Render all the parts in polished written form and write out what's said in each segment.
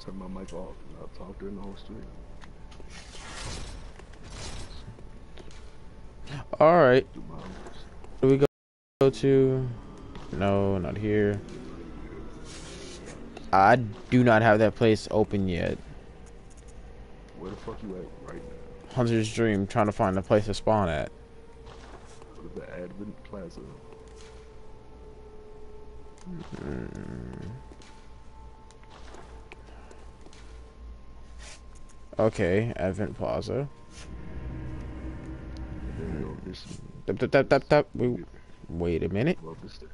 Turn my mic off and I'll talk during the whole stream. Alright. Do my hours. Do we go to? No, not here. I do not have that place open yet. Where the fuck you at right now? Hunter's Dream, trying to find a place to spawn at. Go to the Advent Plaza. Okay, Advent Plaza. Then you go this. Tap. Wait a minute. Go up the stairs.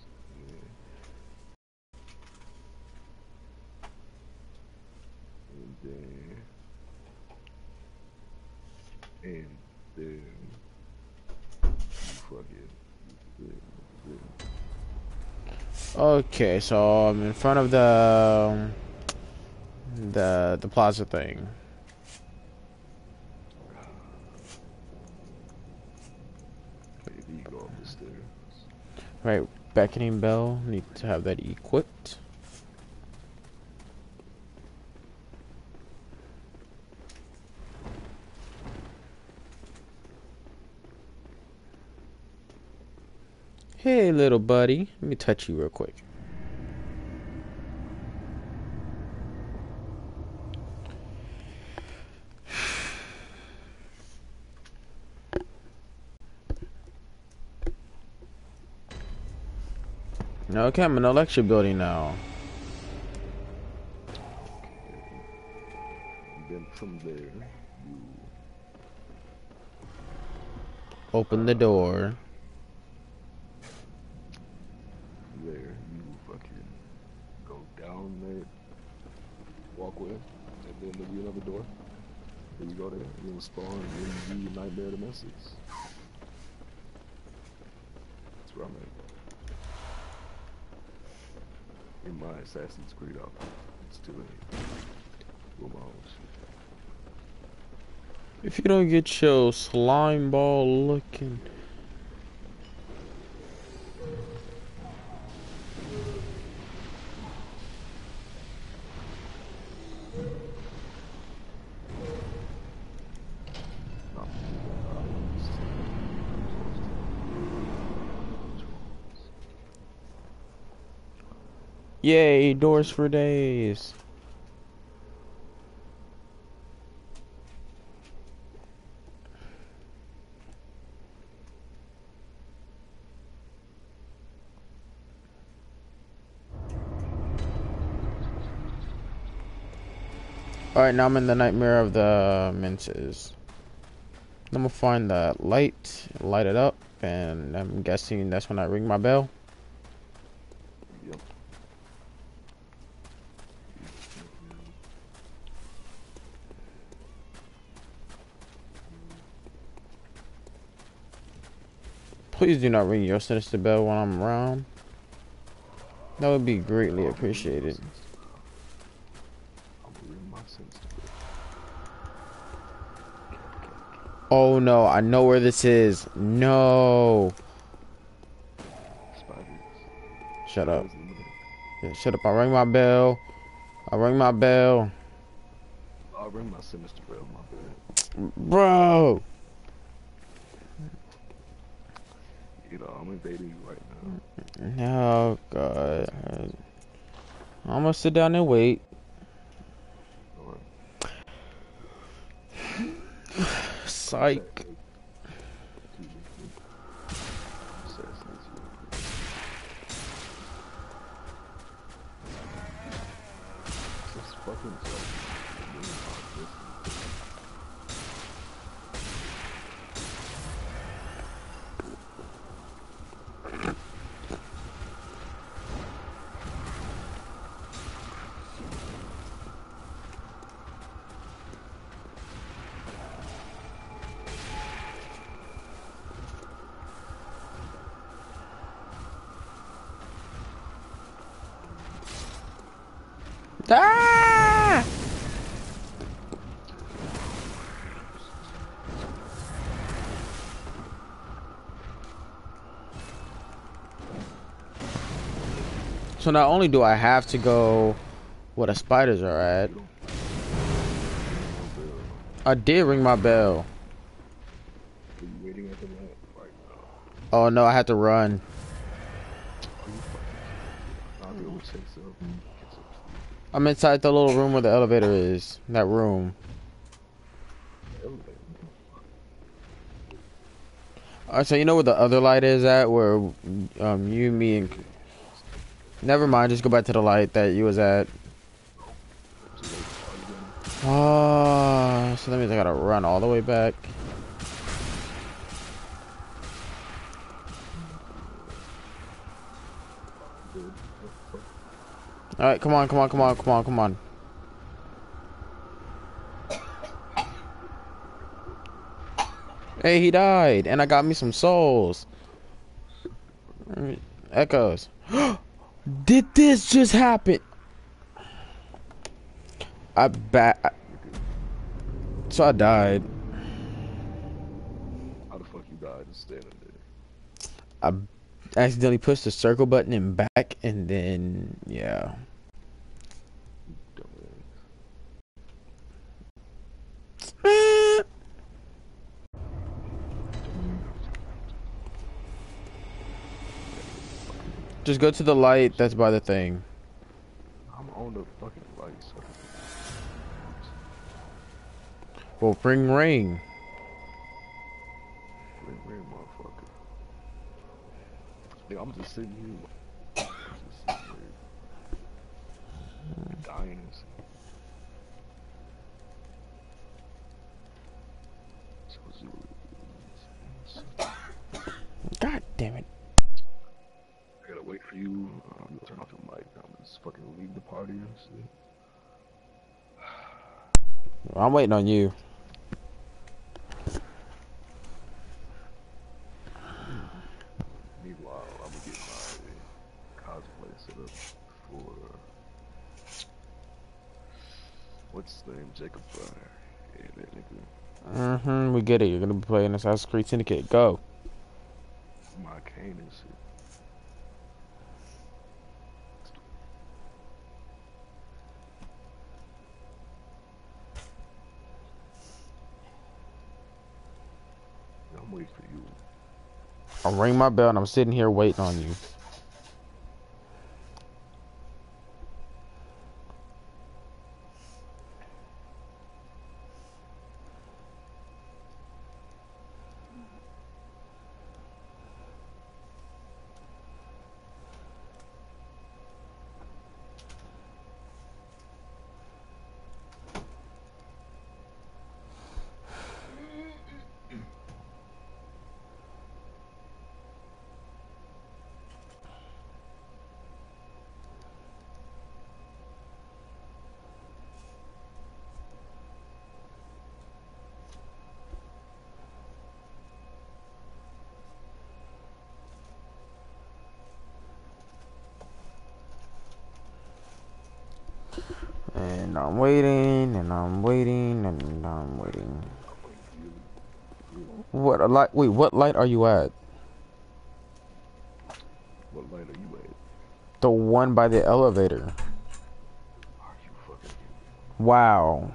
Yeah. And then Okay, so I'm in front of the plaza thing. Maybe go up the stairs. Right, beckoning bell. Need to have that equipped. Hey, little buddy. Let me touch you real quick. Okay, I'm in a lecture building now. And then from there, you Open the door. there, you fucking go down that walkway, and then there'll be another door. Then you go there, and you'll spawn, and then you Nightmare Domestics. That's where I'm at. In my Assassin's Creed outfit. It's too late. Do my own shit. If you don't get your slime ball looking. Yay, doors for days. Alright, now I'm in the Nightmare of the Minces. I'm gonna find the light, light it up, and I'm guessing that's when I ring my bell. Yep. Please do not ring your sinister bell when I'm around. That would be greatly appreciated. Oh no, I know where this is. No. Shut up. Yeah, shut up. I rang my bell. I rang my bell. I'll ring my sinister bell, my bad. Bro. You know, I'm invading you right now. No, God. I'm gonna sit down and wait. Psych. Ah! So not only do I have to go Where the spiders are at. You don't know, I did ring my bell. are you waiting at the light right now? Oh no, I had to run. Are you fucking kidding me? I'll be able to chase up and get some sleep. I'm inside the little room where the elevator is. That room. Elevator. Alright, so you know where the other light is at? Where you, me, and... Never mind, just go back to the light that you was at. Too late. Oh, so that means I gotta run all the way back. Alright, come on, come on, come on, come on, come on. Hey, he died, and I got me some souls. Echoes. Did this just happen? So I died. How the fuck you died just standing there? I accidentally pushed the circle button and back, and then, yeah. Just go to the light that's by the thing. I'm on the fucking lights. Well, ring ring. Ring, motherfucker. Nigga, I'm just sitting here. I'm just sitting here. Dying. God damn it. I gotta wait for you. Turn off your mic. I'm just fucking leave the party and shit. I'm waiting on you. Meanwhile, I'm gonna get my cosplay set up for what's his name, Jacob Fryer. Yeah, that nigga. We get it. You're gonna be playing Assassin's Creed Syndicate. Go. My cane and shit. I'm waiting for you. I'll ring my bell and I'm sitting here waiting on you. And I'm waiting, and I'm waiting, and I'm waiting. What a light? Wait, what light are you at? What light are you at? The one by the elevator. Are you fucking Wow.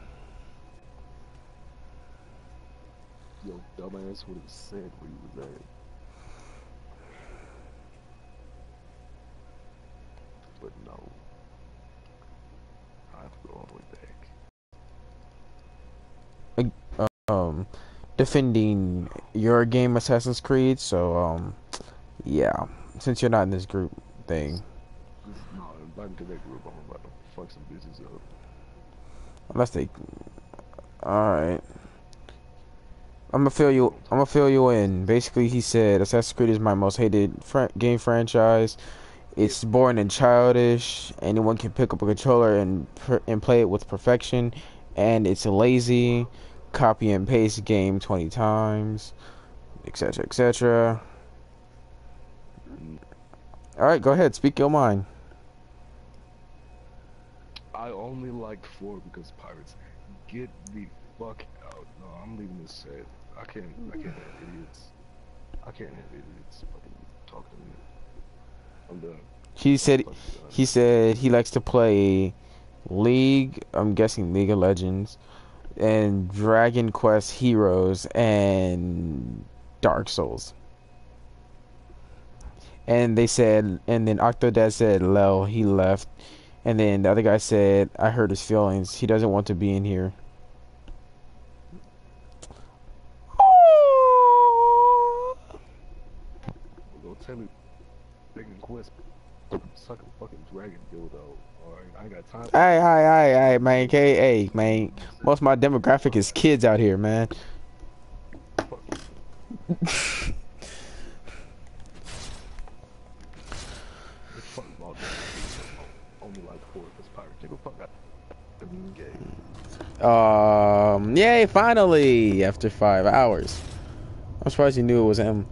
Yo, dumbass would have said where you was at. But no. I have to go all the way back. Defending your game Assassin's Creed, so yeah. Since you're not in this group thing. No, invite me to that group. I'm about to fuck some bitches up. Unless they alright. I'm gonna fill you in. Basically, he said Assassin's Creed is my most hated game franchise. It's boring and childish. Anyone can pick up a controller and play it with perfection, and it's lazy. Copy and paste game 20 times, etc., etc. All right, go ahead. Speak your mind. I only liked 4 because pirates. Get the fuck out. No, I'm leaving this set. I can't have idiots. I can't have idiots fucking talking to me. I'm done. He said he likes to play League, I'm guessing League of Legends, and Dragon Quest Heroes, and Dark Souls. And they said, and then Octodad said, Lel, he left. And then the other guy said, I hurt his feelings. He doesn't want to be in here. Go tell me, Dragon Quest, suck a fucking dragon dildo. Alright, I ain't got time for Hey, man. Hey, man. Most of my demographic is kids out here, man. fuck. The fuck about that. Only like 4 of us pirates. Nigga, fuck out. I'm gay. Yay, finally! After 5 hours. I'm surprised you knew it was him.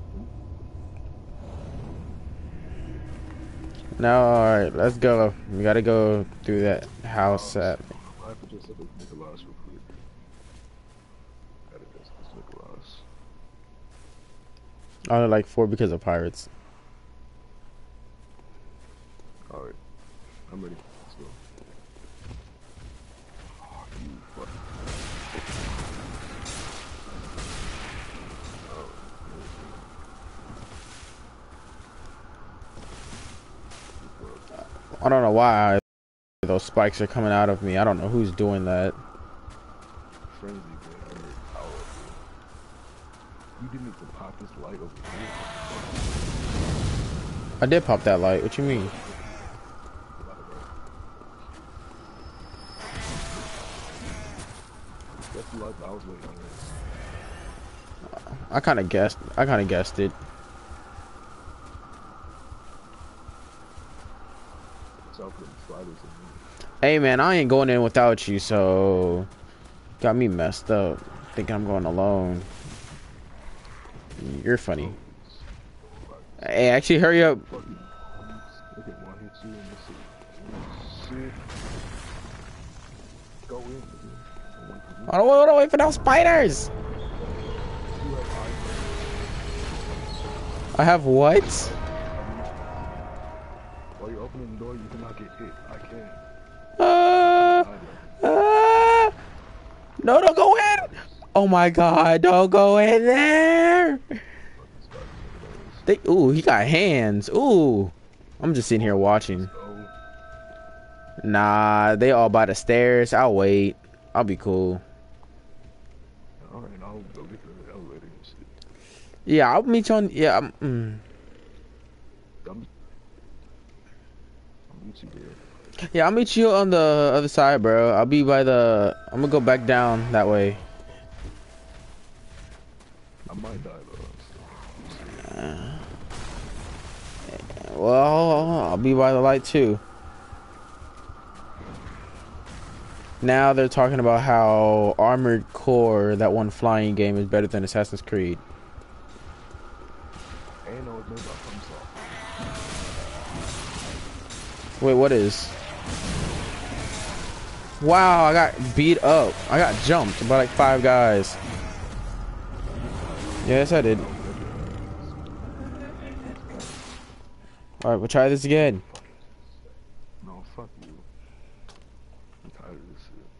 Now, alright, let's go. We gotta go through that house at... I have to just look at Nicholas real quick. Gotta just Nicholas. I only like 4 because of pirates. Alright. I'm ready. Let's go. Oh, you fuck. I don't know why those spikes are coming out of me. I don't know who's doing that. Frenzy, man. I need power. You didn't need to pop this light over here. I did pop that light. What you mean? That's the light I was waiting on. I kind of guessed it. South putting sliders in me. Hey man, I ain't going in without you, so got me messed up. Thinking I'm going alone. You're funny. Hey, actually, hurry up. Look at one hit you in the shit. Go in. I don't want to wait for those spiders. I have what? While you're opening the door, you cannot get hit. I can't. No, don't go in. Oh my god, don't go in there. Ooh, he got hands. Ooh. I'm just sitting here watching. Nah, they all by the stairs. I'll wait. I'll be cool. Alright, I'll go get the elevator and shit. Yeah, I'll meet you on... Yeah, I'll meet you there. Yeah, I'll meet you on the other side, bro. I'll be by the... I'm gonna go back down that way. I might die though. Well, I'll be by the light too. Now they're talking about how Armored Core, that one flying game, is better than Assassin's Creed. Ain't no about FromSoft. Wait, what is? Wow, I got beat up. I got jumped by like 5 guys. Yes, I did. Alright, we'll try this again. No, fuck you. I'm tired of this shit.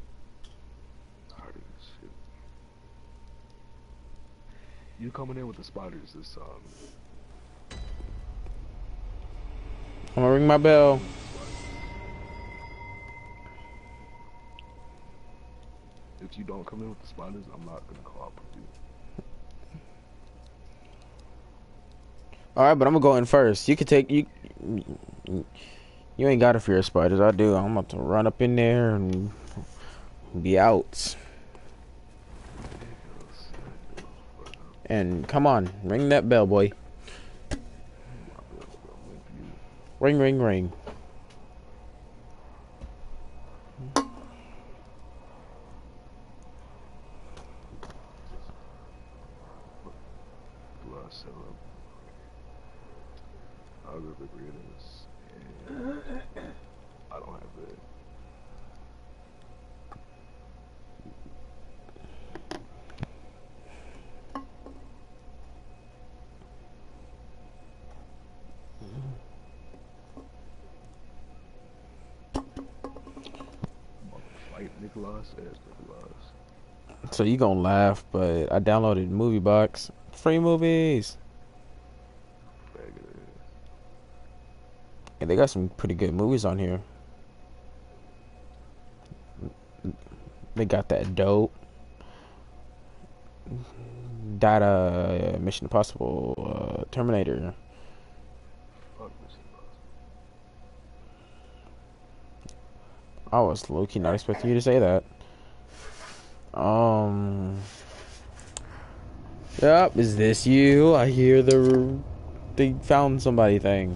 You coming in with the spiders this time. I'm gonna ring my bell. If you don't come in with the spiders, I'm not gonna cooperate with you. Alright, but I'm gonna go in first. You can take... You ain't gotta fear spiders. I do. I'm about to run up in there and be out. And come on, ring that bell, boy. Ring, ring, ring. I'll go the greatest. I don't have that. specialized and specialized. So you gonna laugh, but I downloaded Movie Box. Free movies. Faggot ass. And they got some pretty good movies on here. They got that dope. Data, Mission Impossible, Terminator. Fuck Mission Impossible. I was low-key not expecting you to say that. Yep, is this you? I hear they found somebody thing.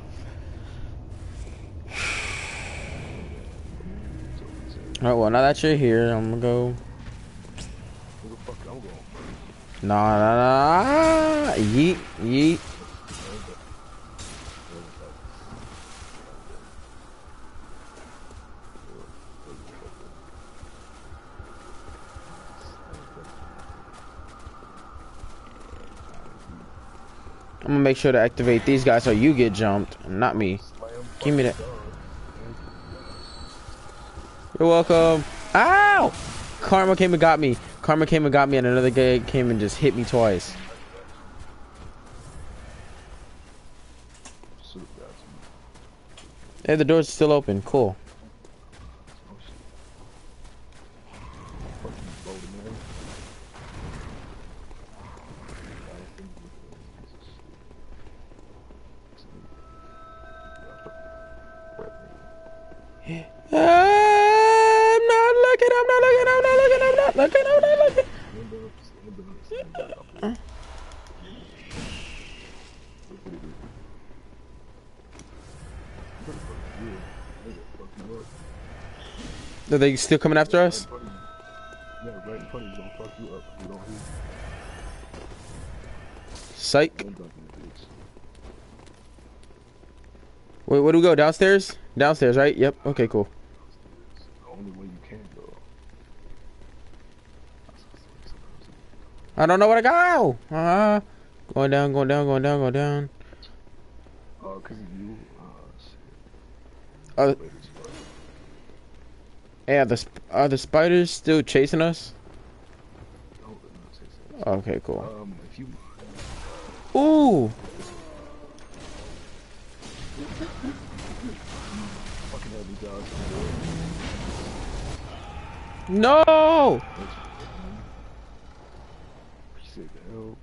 Alright, well, now that you're here, I'm gonna go. Who the fuck I'm going first? Nah. Yeet, yeet. I'm gonna make sure to activate these guys so you get jumped, not me. Give me that. You're welcome. Ow! Karma came and got me. Karma came and got me, and another guy came and just hit me twice. Hey, the door's still open. Cool. I'm not looking. I'm not looking. I'm not looking. I'm not looking. I'm not looking. Are they still coming after us? Yeah, right in front of you, gonna fuck you up. You don't hear. Psych. Wait, where do we go? Downstairs? Downstairs, right? Yep. Okay, cool. The only way you can go. I don't know where to go. Going down, going down, going down, going down. Cause of you. Shit. Yeah, are the spiders still chasing us? No, they're not chasing us. Okay, cool. If you. Ooh. Fucking have these guys. No. Appreciate the help.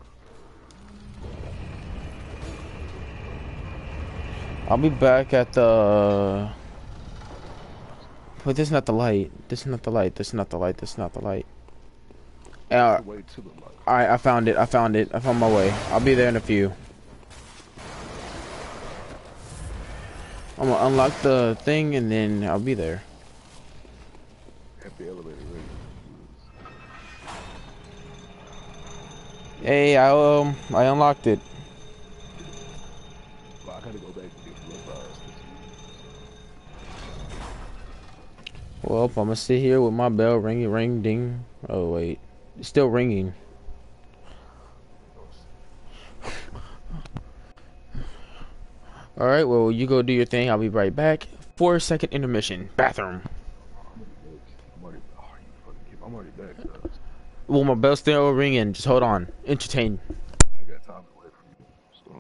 I'll be back at the. But this is not the light. This is not the light. This is not the light. This is not the light. The way to the light. Alright, I found it. I found it. I found my way. I'll be there in a few. I'm gonna unlock the thing and then I'll be there. Have the elevator ready. Hey, I unlocked it. Well, I gotta go back and get blood vials. Well, I'm gonna sit here with my bell ringing, ring, ding. Oh wait, it's still ringing. All right, well you go do your thing. I'll be right back. 4-second intermission. Bathroom. I'm already back. Well, my bell's still ringing. Just hold on. Entertain. I got time to wait for you. So.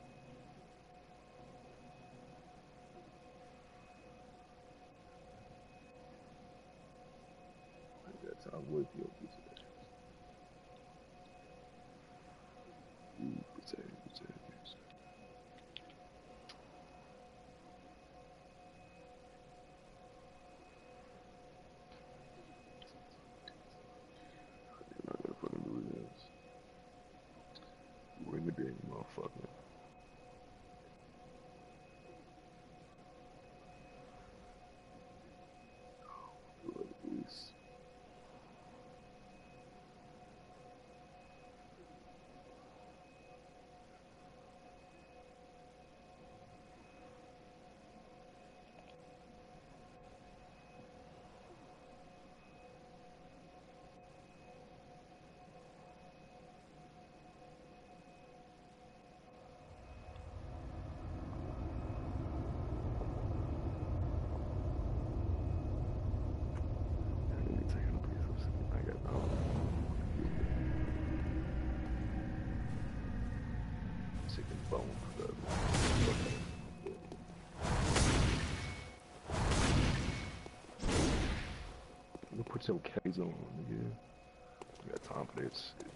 I got time to wait for your pizza. Pizza. I gotta fucking do this. Ring a ding, motherfucker. Please. Bone for that. You put your K's on, nigga. You got time for that shit.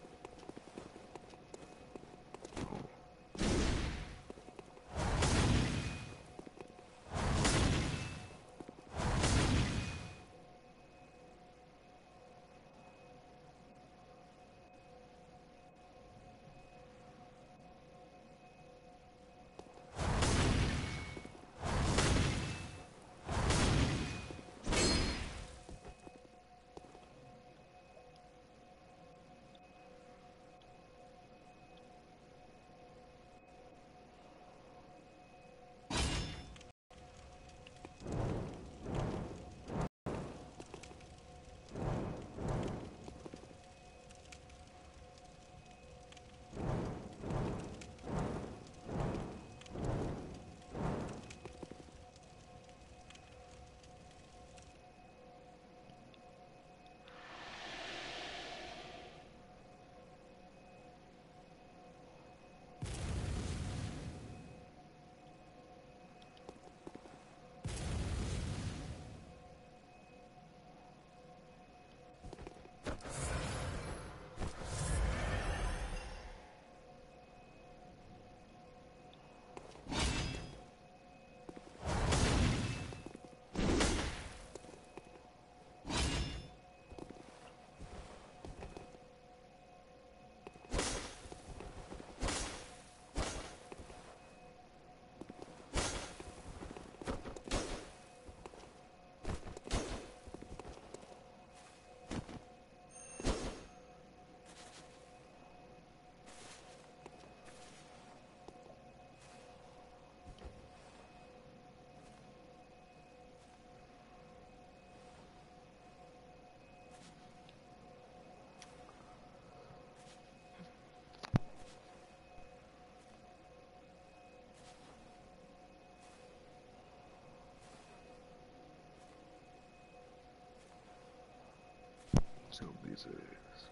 So these is.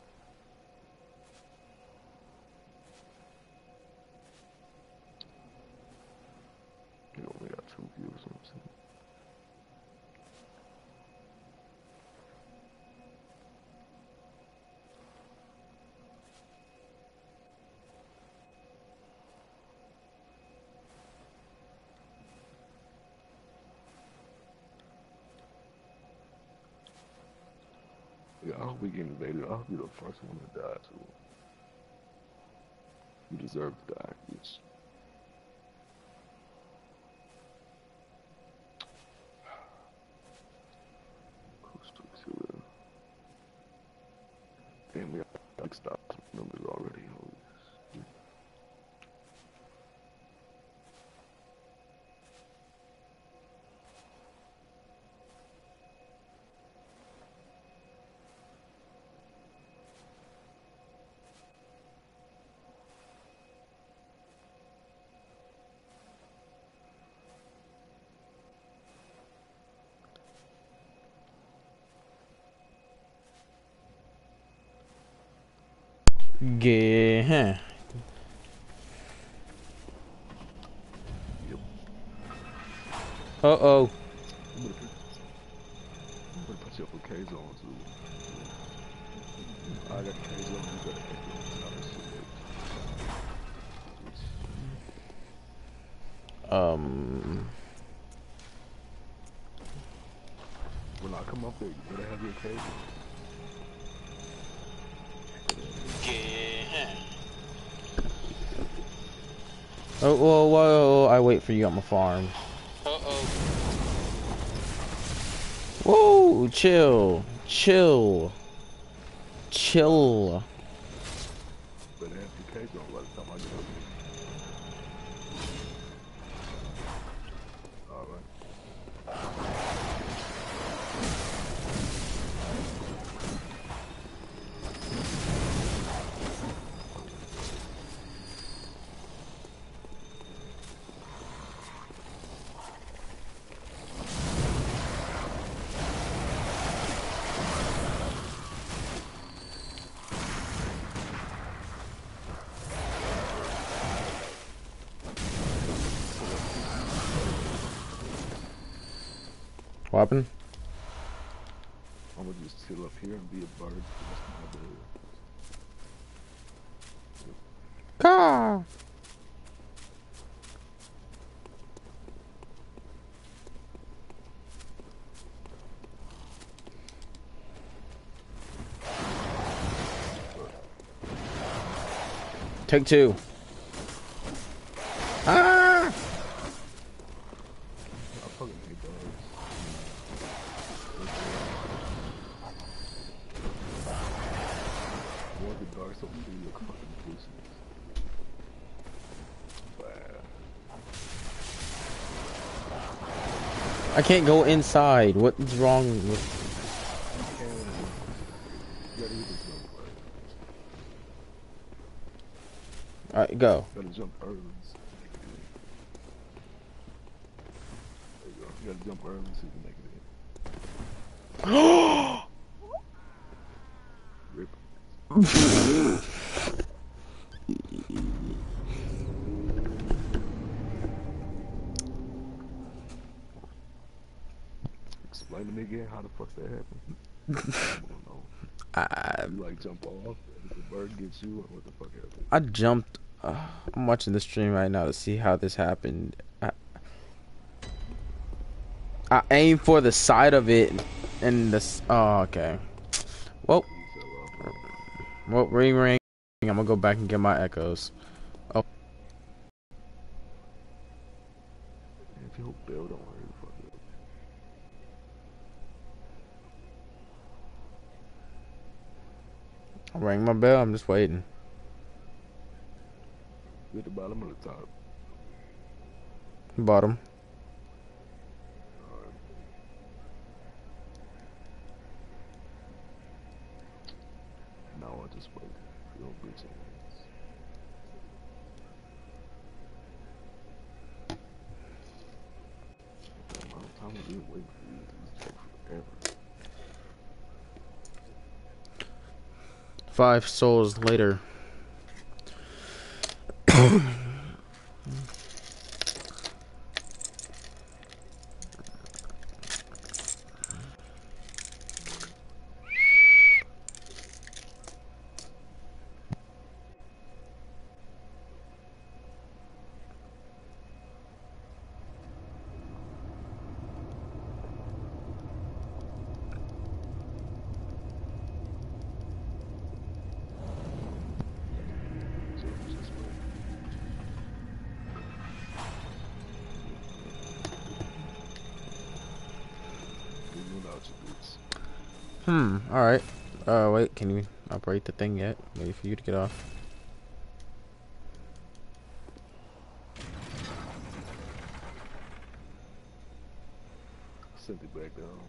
You only got 2 views on this. Yeah, I hope we get invaded. I hope you're the first one to die too. You deserve to die, bitch. Close to it. Damn, we got like stop numbers already. Holy shit. Yeah. Yep. Uh-oh. I'm gonna put your K's on too. I got K's on, you got K's on. It's not a shit. When I come up there, you better have your K's on. Yeah. Oh, whoa, whoa, I wait for you on my farm. Uh-oh. Whoa, chill. Chill. Chill. Better have your K's on by the time I get up there. Alright. What happened? I'm gonna just chill up here and be a bird for the rest of my day. Car. Take two. Ah! I fucking hate birds. More the dark so free look fucking pussies. I can't go inside. What's wrong with... You gotta hit this jump right. Alright, go. You gotta jump early. There you go. You gotta jump early so you can make it in. Rip. Explain to me again how the fuck that happened. I don't know. You like jump off, and the bird gets you, or what the fuck happened? I jumped. I'm watching the stream right now to see how this happened. I aimed for the side of it, and this. Oh, okay. Well, ring ring. I'm gonna go back and get my echoes. Oh. If you hope Bill don't worry the fuck up. I rang my bell. I'm just waiting. You at the bottom or the top? Bottom. Alright. Now I'll just wait. You don't bitch ass. The amount of time I've been waiting for you to take forever. 5 souls later. So just wait. Even without your boots. Alright. Wait, can you operate the thing yet? Wait for you to get off. Send it back down.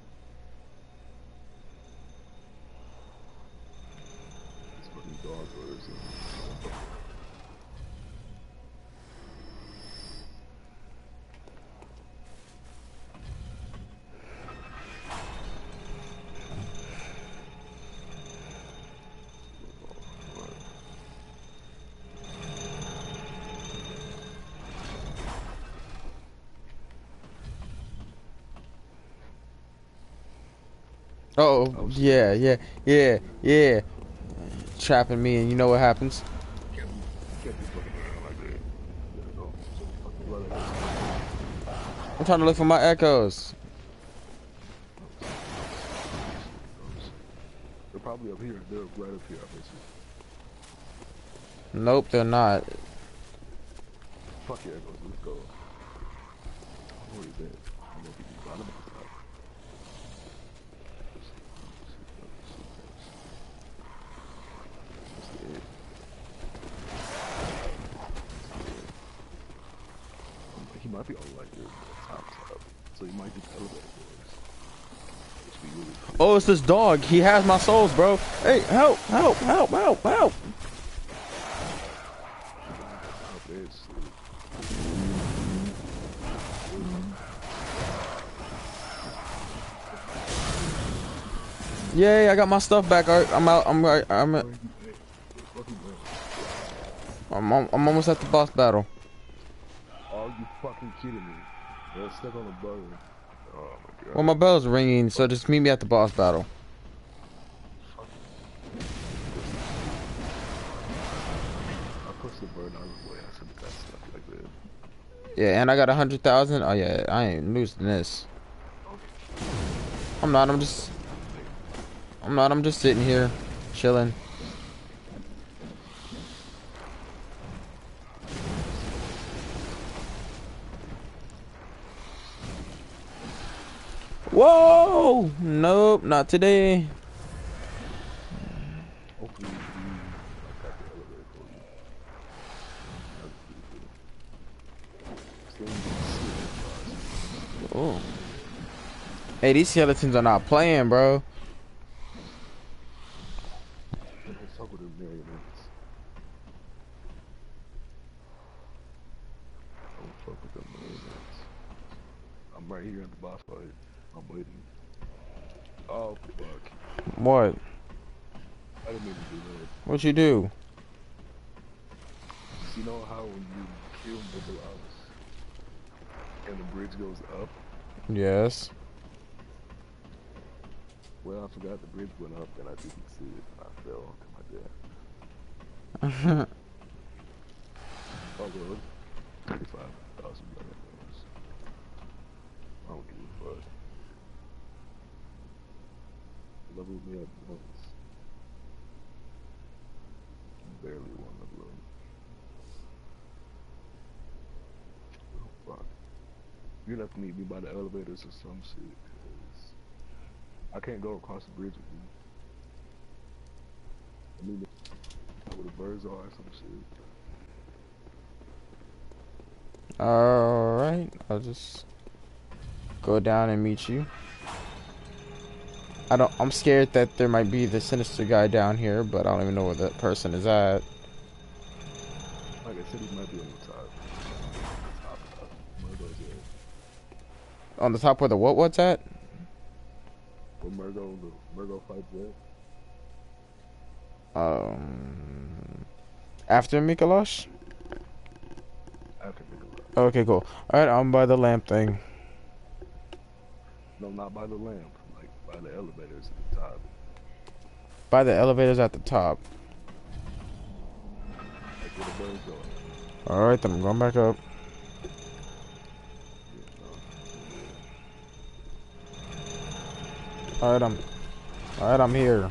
It's fucking dog birds. Oh, yeah. Trapping me, and you know what happens? Can't be fucking around like that. Yeah, no. Fucking brother. I'm trying to look for my echoes. They're probably up here. They're right up here, I bet you. Nope, they're not. Fuck yeah, let's go. Where is that? I don't know if you can bottom or top. That's the edge. He might be all like this, top. So he might just elevate for us. Which be really cool. Oh, it's this dog. He has my souls, bro. Hey, help. Up edge, shit. Yay, I got my stuff back. I'm out. I'm almost at the boss battle. Are you fucking kidding me? They're stuck on a bird. Oh my Well, god. my bell's ringing, so just meet me at the boss battle. I pushed the bird out of the way. I said that stuff like that. Yeah, and I got 100,000. Oh yeah, I ain't losing this. I'm not. I'm just. I'm not. I'm just sitting here, chilling. Whoa! Nope, not today. Hopefully, I got the elevator for you. That's pretty cool. Still need to see it, Oh. Hey, these skeletons are not playing, bro. let's talk with the marionettes. Don't fuck with the marionettes. I'm right here at the boss fight. I'm waiting. Oh fuck! What? I didn't mean to do that. What you do? You know how when you kill the Balaos and the bridge goes up? Yes. Well, I forgot the bridge went up and I didn't see it. I fell to my death. Oh well, 35,000 dollars. I don't give a fuck. Level me up once. Barely one level up. Oh fuck. You're gonna have to meet me by the elevators or some shit, cause I can't go across the bridge with you. I mean, where the birds are or some shit. Alright, I'll just go down and meet you. I'm scared that there might be the sinister guy down here, but I don't even know where that person is at. Like I said, he might be on the top. Top. Murdo's at. On the top where the what's at? Where the Murdo fights at. After Mikolosh? After Nikolai. Okay, cool. Alright, I'm by the lamp thing. No, not by the lamp. Like by the elevators at the top. By the elevators at the top. Like where the birds are. Alright, then I'm going back up. Yeah, no. Alright, I'm here.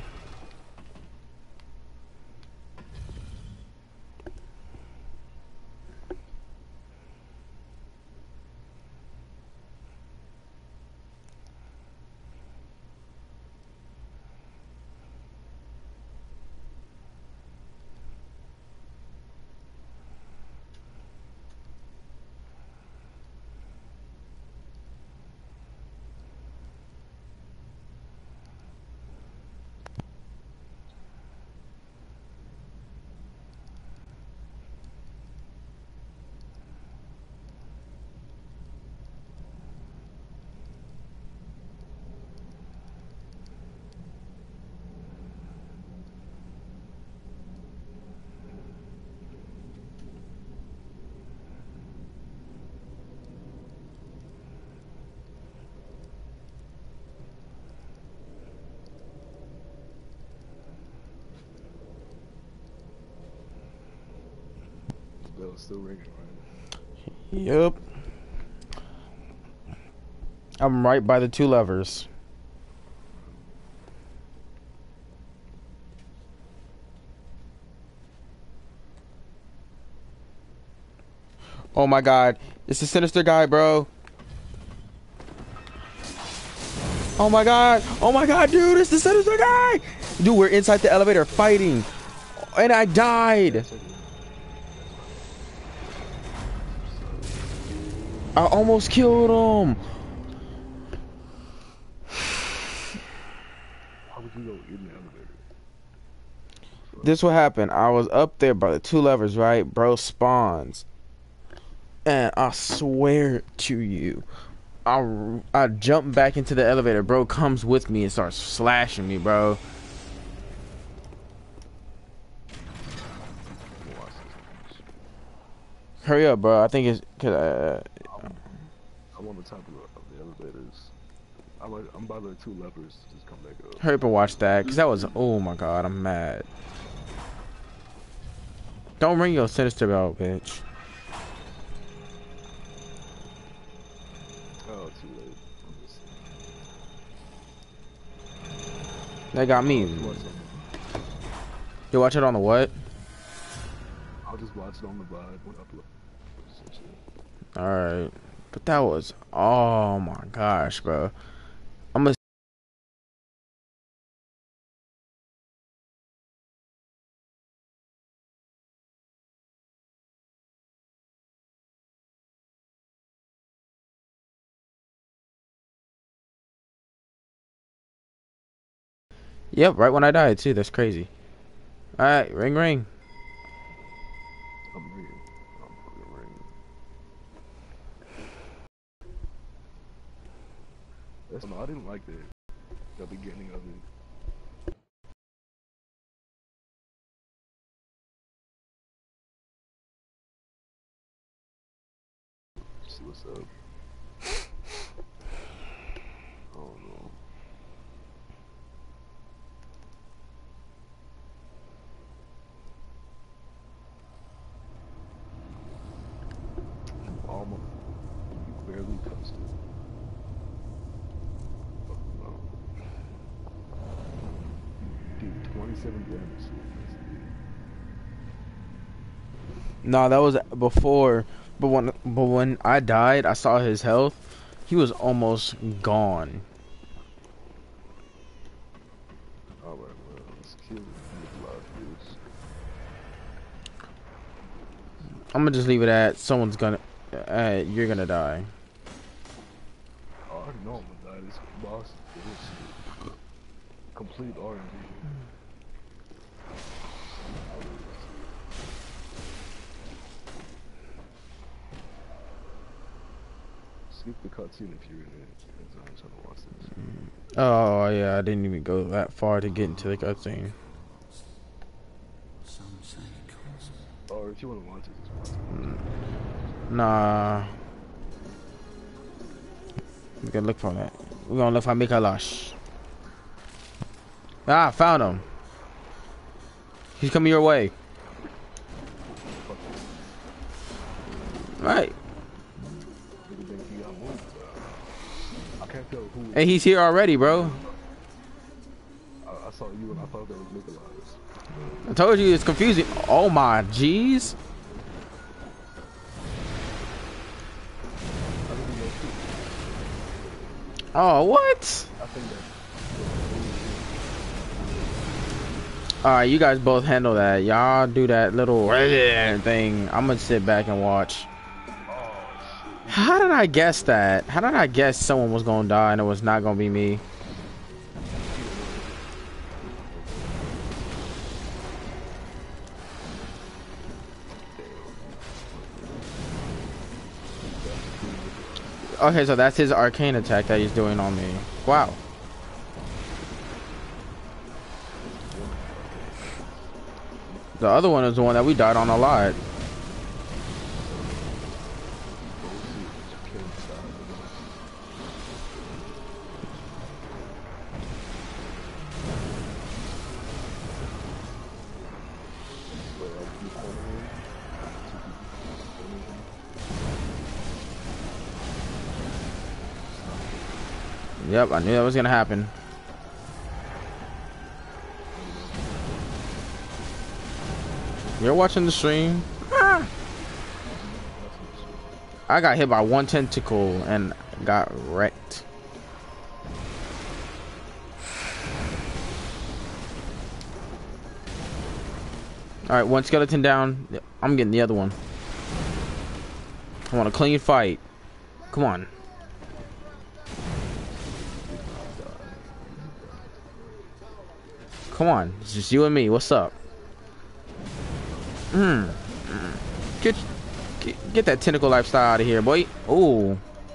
The bell's still ringing, right? Yep. I'm right by the two levers. Oh my god. It's the sinister guy, bro. Oh my god. Oh my god, dude. It's the sinister guy. Dude, we're inside the elevator fighting. And I died. I almost killed him. How would you go in the elevator? This what happened. I was up there by the two levers, right? Bro spawns. And I swear to you, I jump back into the elevator. Bro comes with me and starts slashing me, bro. Hurry up, bro. I think it's cause I'm on the top of the elevators. I'm by the two lepers. Just come back up. Hurry up and watch that, cause that was, oh my god, I'm mad. Don't ring your sinister bell, bitch. Oh, too late. They got me. You watch it on the what? I'll just watch it on the vibe when upload. Alright. But that was, oh my gosh, bro. I'm gonna. Yep, right when I died too. That's crazy. Alright, ring ring. I'm ringing. I'm fucking ringing. That's no, I didn't like the beginning of it. See what's up. Oh no. Almost. You barely touched it. Oh no. Dude, 27 damage. No, that was before. But when I died, I saw his health. He was almost gone. Alright, well, let's kill it. I'm gonna just leave it at someone's gonna. You're gonna die. I already know I'm gonna die. This boss is complete RNG. Skip the cutscene if you're in it. I'm trying to watch this. Oh yeah, I didn't even go that far to get into the cutscene. Or if you want to watch it, just watch it. Nah. We gonna look for that. We're gonna look for Mikalash. Ah, found him. He's coming your way. Right. Hey, he's here already, bro. I saw you and I thought that was Nikolai. I told you it's confusing. Oh my jeez. Oh, what? Alright, you guys both handle that. Y'all do that little thing. I'm gonna sit back and watch. How did I guess that? How did I guess someone was gonna die and it was not gonna be me? Okay, so that's his arcane attack that he's doing on me. Wow. The other one is the one that we died on a lot. Yep, I knew that was gonna happen. You're watching the stream? Ah. I got hit by one tentacle and got wrecked. Alright, one skeleton down. I'm getting the other one. I want a clean fight. Come on. Come on, it's just you and me. What's up? Get that tentacle lifestyle out of here, boy. Ooh.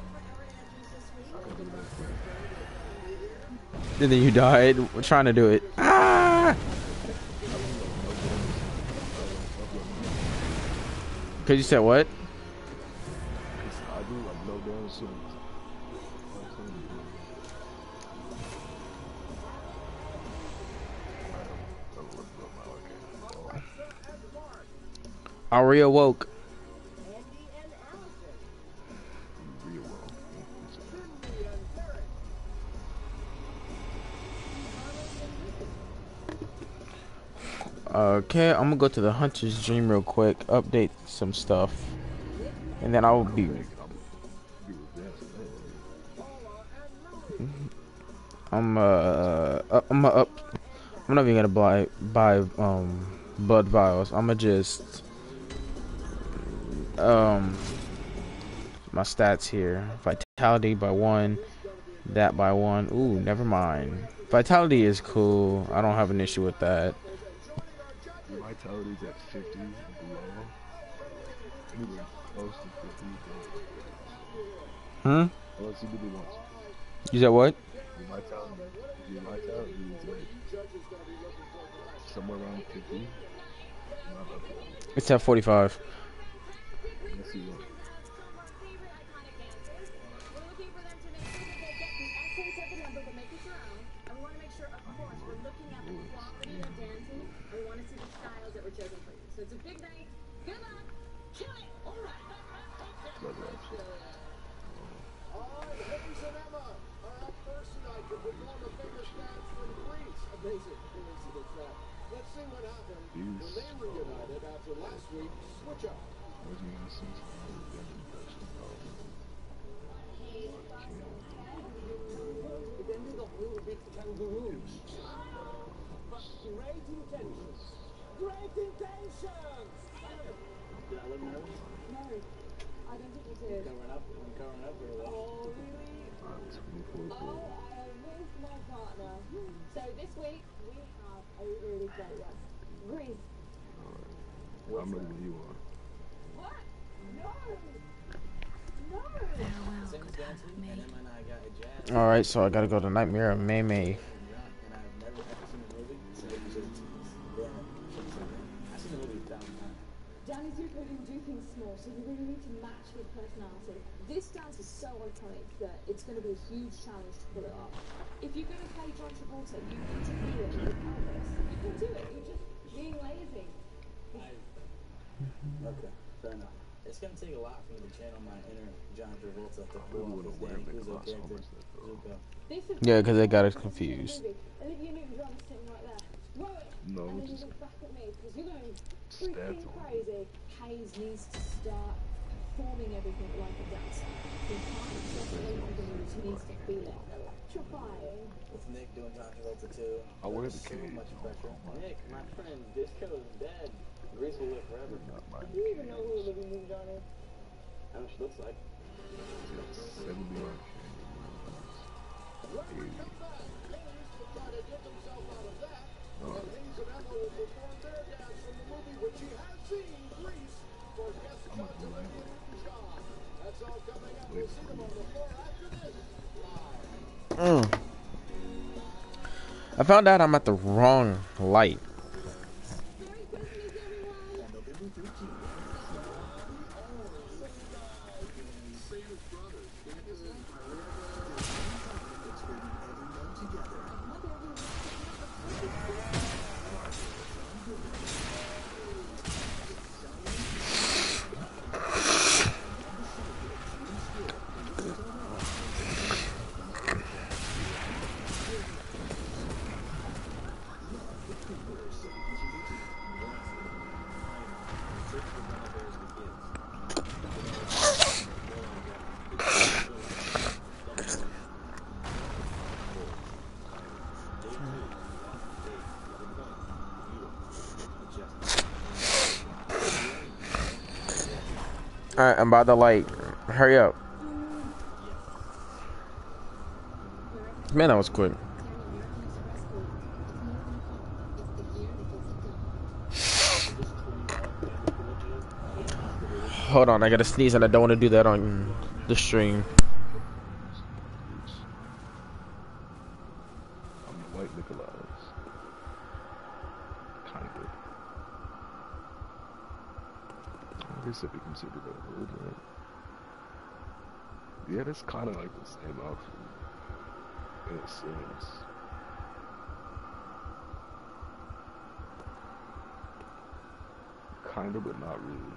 And then you died trying to do it. Ah! Cause you said what? I reawoke. Real well. Okay, I'm gonna go to the Hunter's Dream real quick, update some stuff, and then I will be. You was dancing that I'm up. I'm not even gonna buy blood vials. I'm gonna just my stats here. Vitality by 1, that by 1. Ooh, never mind. Vitality is cool. I don't have an issue with that. Your vitality's at 50 below. Anywhere close to 50, don't. Hmm? Unless you did it once. You said what? Your vitality. If your vitality is at somewhere around 50, not up yet. It's at 45. Let's see what. Blood rapture. These where's my essence? I'm ready when you are. Alright, so I gotta go to Nightmare of May May. Danny Zuko didn't do things small, so you really need to match his personality. This dance is so iconic that it's going to be a huge challenge to pull it off. If you're going to play John Travolta, you need to feel it with Elvis. You can do it, you're just being lazy. Okay, fair enough. It's going to take a lot for me to channel my inner John Travolta to pull off this Danny Zuko character, Zuko. Yeah, because they got us confused. Olivia Newton-John sitting right there. Row it! No, And then you just look back at me, because you're going stats freaking on. crazy. Hayes needs to start performing everything like a dancer. He can't just learn the moves, he needs to feel it. Electrifying. It's Nick doing John Travolta too. I wear the So cage. much pressure. Nick, my friend, Disco is dead. Grease will live forever. Not my Do you even know who Olivia Newton-John is? I know what she looks like. 70 mark. 80. I'm not gonna lie. Wait for you. I found out I'm at the wrong light. Alright, I'm by the light. Hurry up. Man, that was quick. Hold on, I gotta sneeze and I don't want to do that on the stream. I'm white Nikolai's. Kind of. I guess if you consider that hood, right? Yeah, that's kind of like the same outfit. In a sense. Kinda, but not really.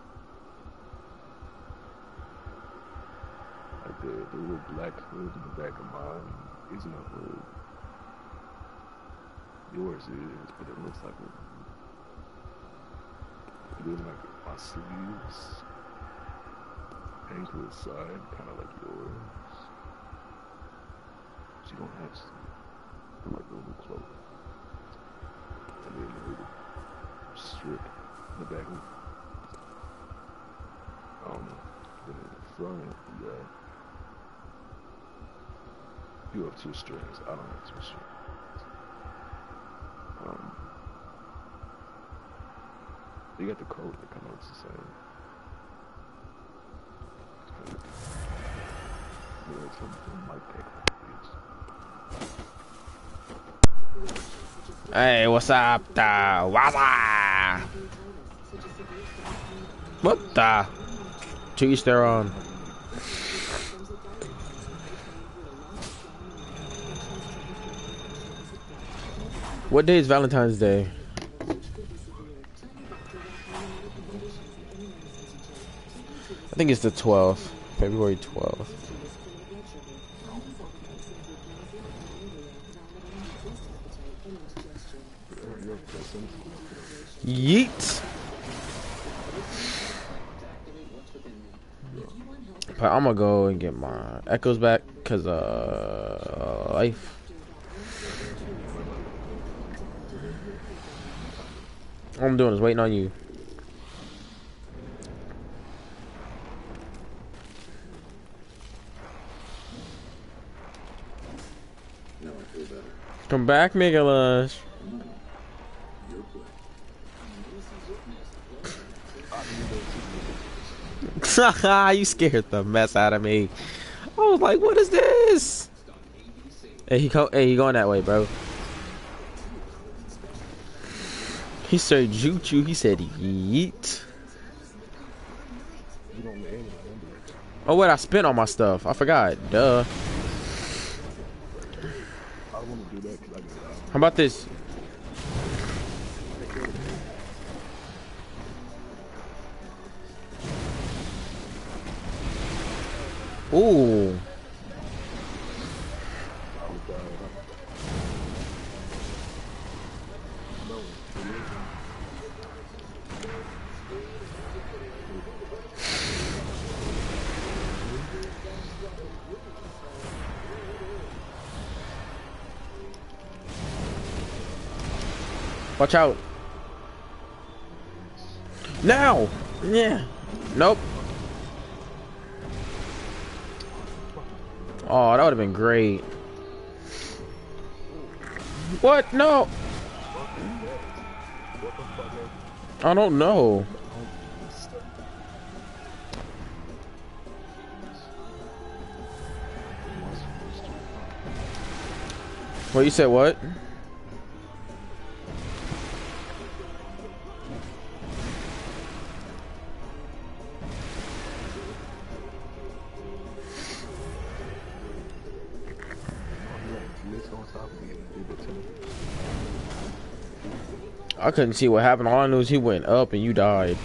Like the little black hood in the back of mine isn't a hood. Yours is, but it looks like it. It is like my sleeves, ankle side, kind of like yours. She don't have sleeves, like a little cloak, and then a little strip in the back of it. Then in the front, you have 2 strings. I don't have 2 strings. You got the coat that kind of looks the same. Yeah, it's from Mike Pick. Hey, what's up, what's up? What the? To each their own. What day is Valentine's Day? I think it's the 12th, February 12th. Yeet. But I'm gonna go and get my echoes back, cause life. All I'm doing is waiting on you. Come back, Megalush. You scared the mess out of me. I was like, what is this? Hey, he going that way, bro. He said Juju. He said yeet. Oh wait, I spent all my stuff. I forgot. Duh. How about this? Ooh. Watch out. Now. Yeah. Nope. Oh, that would have been great. What? No. I don't know. What, you said what? I couldn't see what happened. All I knew is he went up and you died.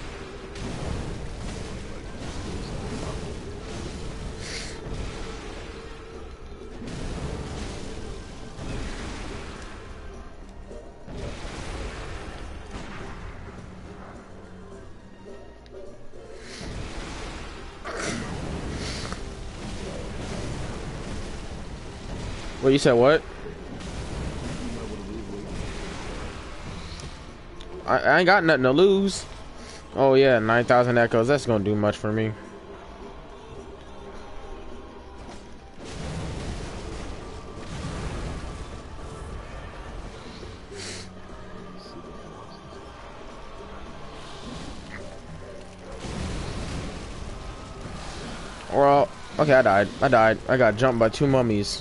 What, you said what? I ain't got nothing to lose. Oh yeah, 9,000 echoes. That's gonna do much for me. Well, okay, I died. I got jumped by 2 mummies.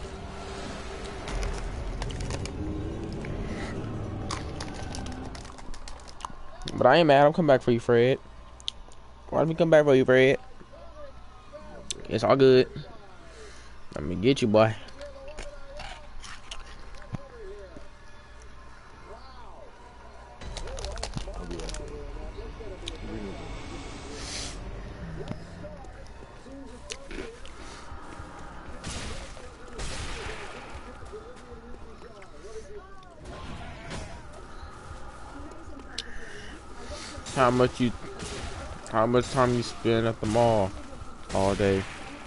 But I ain't mad. I'm coming back for you, Fred. Why did we come back for you, Fred? It's all good. Let me get you, boy. How much you? How much time you spend at the mall all day?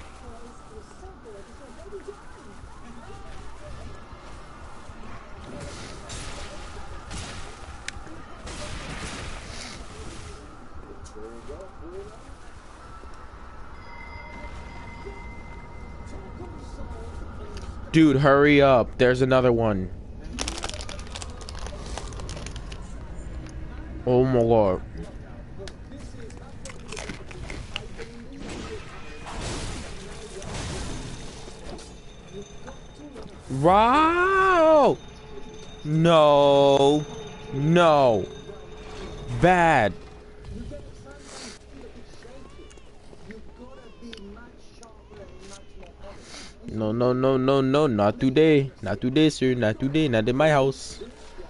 Dude, hurry up. There's another one. Oh my god. Wow! No. No. Bad. No, no, no, no, no, not today. Not today, sir. Not today. Not in my house.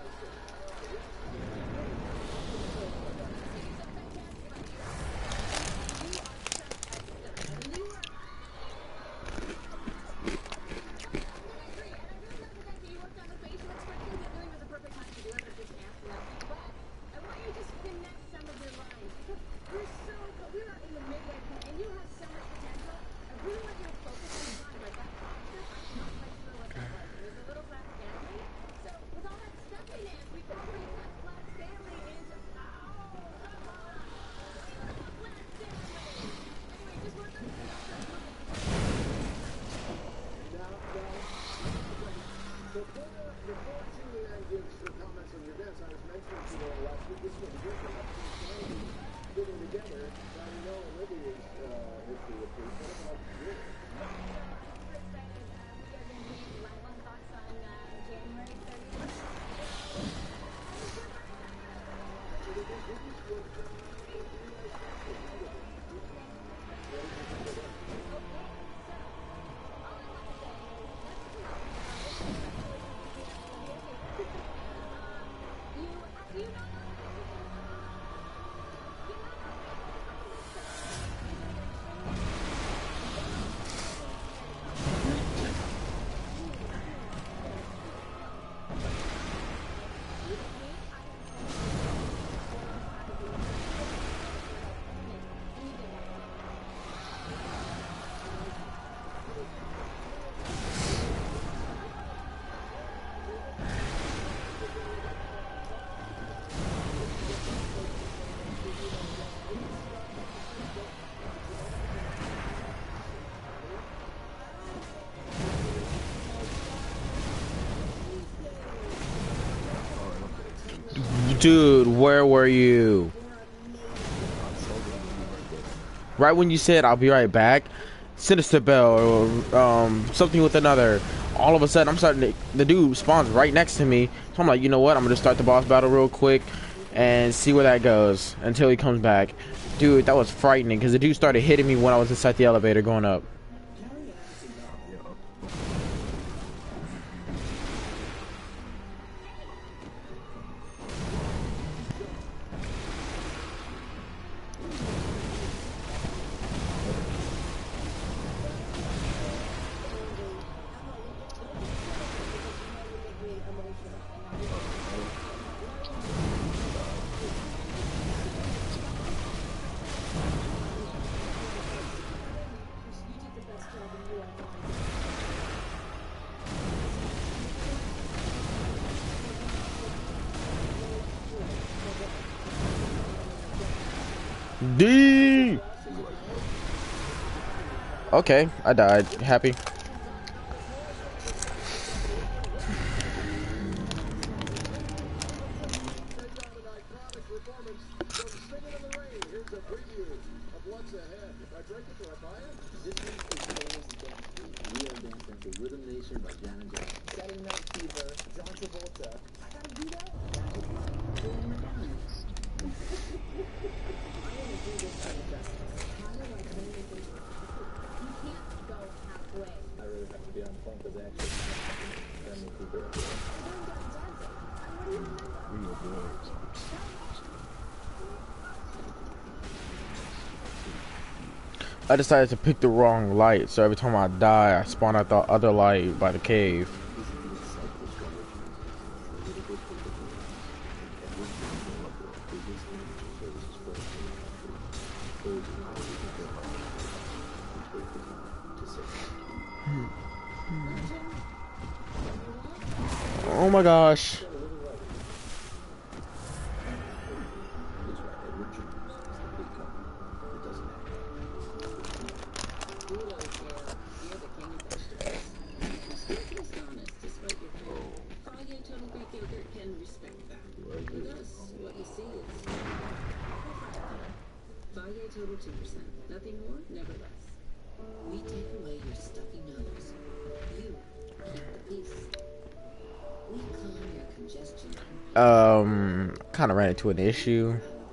Dude, where were you? Right when you said I'll be right back, Sinister Bell or something with another. All of a sudden, I'm starting to. The dude spawns right next to me, so I'm like, you know what? I'm gonna start the boss battle real quick and see where that goes until he comes back. Dude, that was frightening because the dude started hitting me when I was inside the elevator going up. D. Okay, I died. Happy. I decided to pick the wrong light, so every time I die, I spawn at the other light by the cave. Oh my gosh. Total 2%. Nothing more, never less. We take away your stuffy nose. You keep the peace. We calm your congestion. Kind of ran into an issue.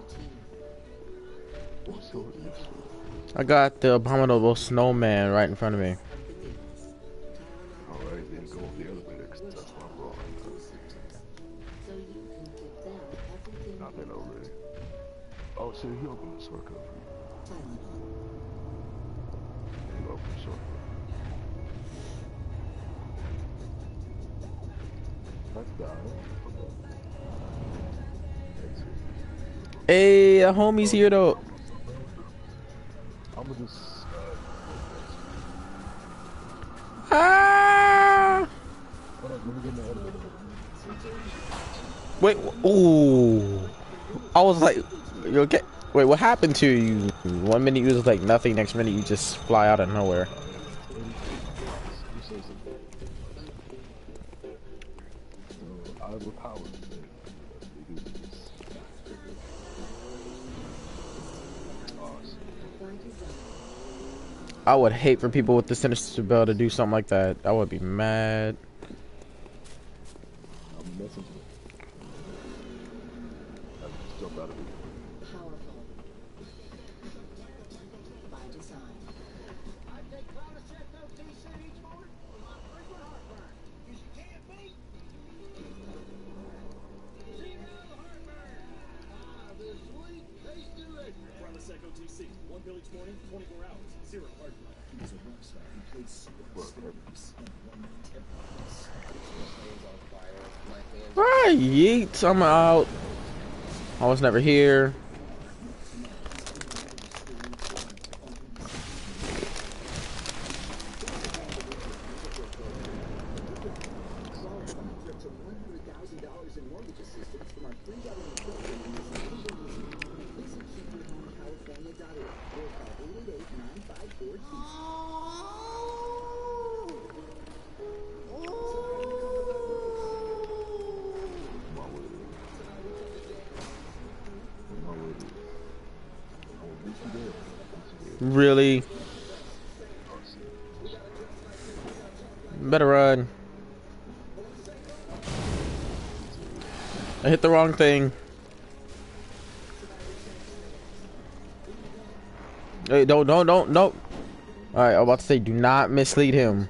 I got the abominable snowman right in front of me. Alright, then go up the elevator, 'cause that's what I'm wrong. So you can give them everything. Not that already. Oh shit, he opened the shortcut for you. He opened the shortcut. That's dying. Hey, the homie's here though. I'ma just Ah! hold on, let me get in the elevator. Wait, ooh. I was like, you okay? Wait, what happened to you? 1 minute you was like nothing, next minute you just fly out of nowhere. I have a power. I would hate for people with the sinister bell to do something like that. I would be mad. I'm messing with it. I just jump out of it. Powerful. By design. I take Clonasec 13 cent each morning for my frequent heartburn. 'Cause you can't beat zero heartburn. Ah, the sweet, tasty liquor. Clonasec OTC, 1 pill each morning, 24 hours, zero heartburn. He's a rock star who played sports. Ah, yeet, I'm out. I was never here. Really? Better run. I hit the wrong thing. Hey, don't. Alright, I'm about to say, do not mislead him.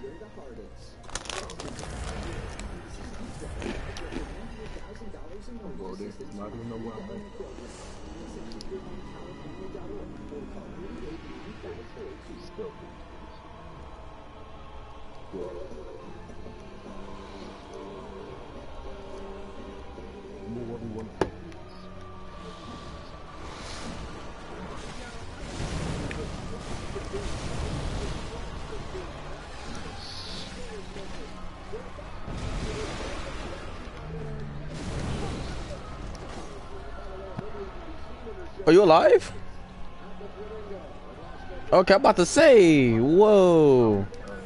Are you alive? Okay, I'm about to say, whoa.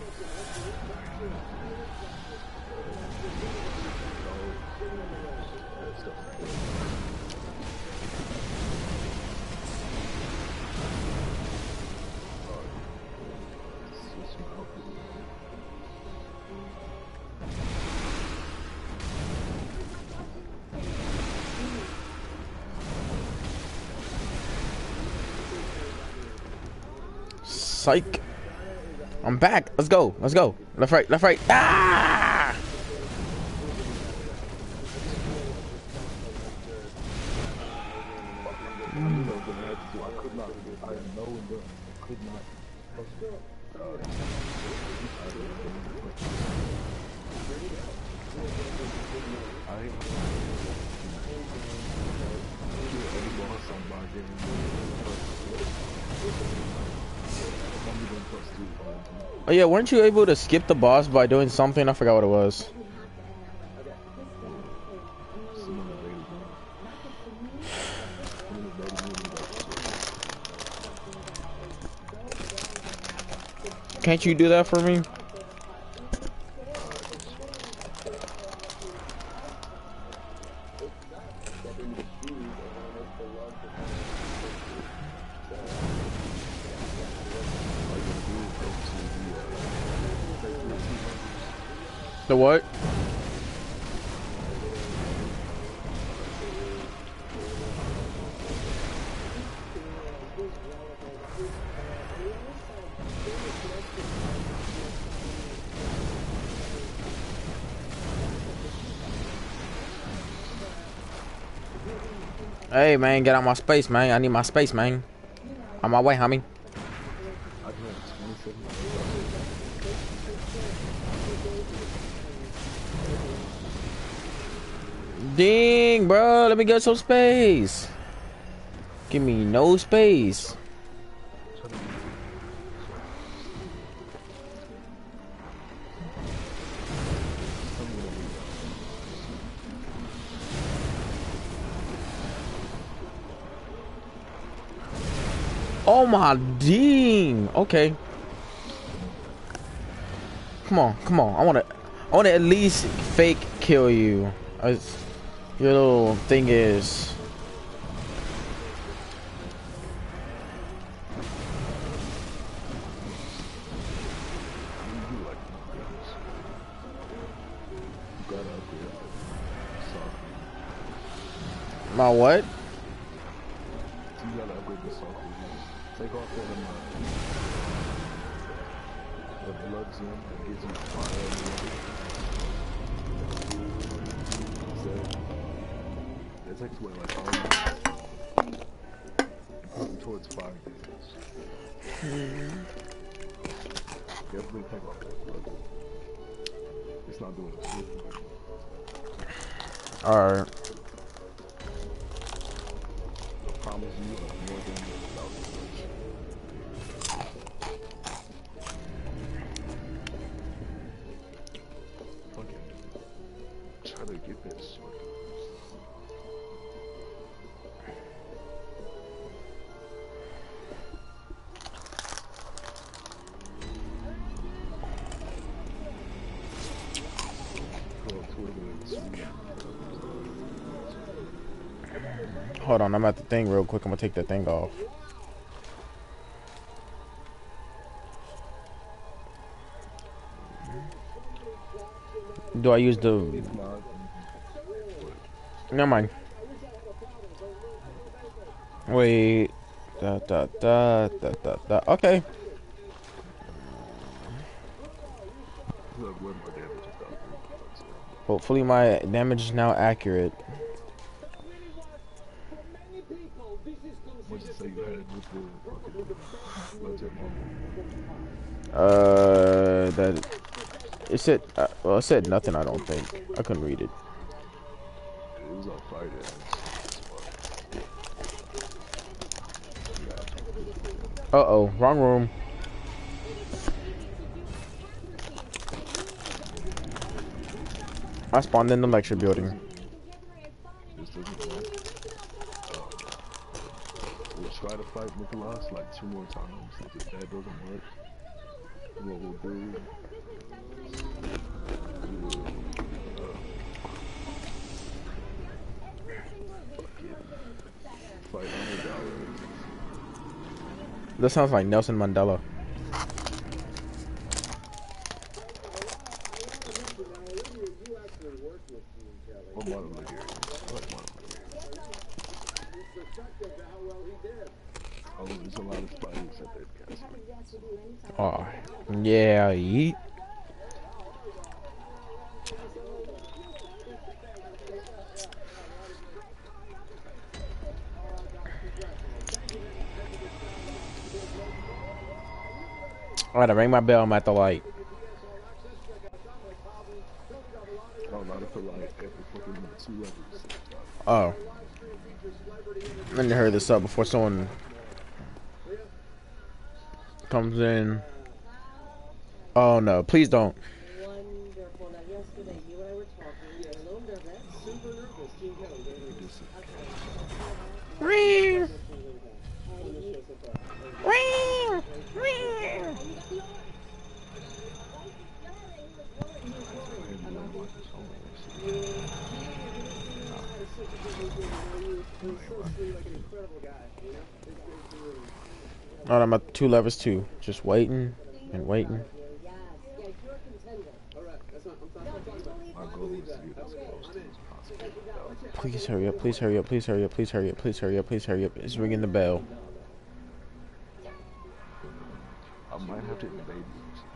Psych. I'm back. Let's go. Let's go. Left, right, left, right. Ah! Oh yeah, weren't you able to skip the boss by doing something? I forgot what it was. Can't you do that for me? The what? Hey man, get out my space, man. I need my space, man. On my way, homie. Dang, bro, let me get some space. Give me no space. Oh my dang. Okay. Come on, come on. I wanna at least fake kill you. Your little thing is. My what? You gotta upgrade the software. Take off the blood zone that gives you fire. It takes away like all towards fire damage. Definitely take off that blood. It's not doing shit. Alright. I promise you more damage without fucking try to get that shit. Hold on, I'm at the thing real quick. I'm gonna take that thing off. Do I use the... Never mind. Wait. Okay. Hopefully my damage is now accurate. What'd you say you had with the That it said. Well, it said nothing. I don't think I couldn't read it. It was on Friday. Uh-oh, wrong room. I spawned in the lecture building. We'll try to fight Nicholas like 2 more times. If that doesn't work, what we'll do, fight $100. That sounds like Nelson Mandela. What model are you? Oh, there's a lot of spiders at that castle. Oh, yeah, yeet. I gotta ring my bell. I'm at the light. Oh, not at the light. At the fucking 2 levels. Oh. I need to hurry this up before someone comes in. Oh no, please don't. Wonderful. Now, yesterday you and I were talking. You were a little nervous. Super nervous. Team Kelly, very nervous. Ring, On the show so far. ring, ring. Like an incredible guy, you know? It's really... Oh, I'm at 2 levels too. Just waiting and waiting. Yes, yeah, you're a contender. All right, that's what I'm talking about. My goal is to get as close to as possible. Please hurry up, please hurry up, please hurry up, please hurry up, please hurry up, please hurry up. It's ringing the bell. I might have to invade you.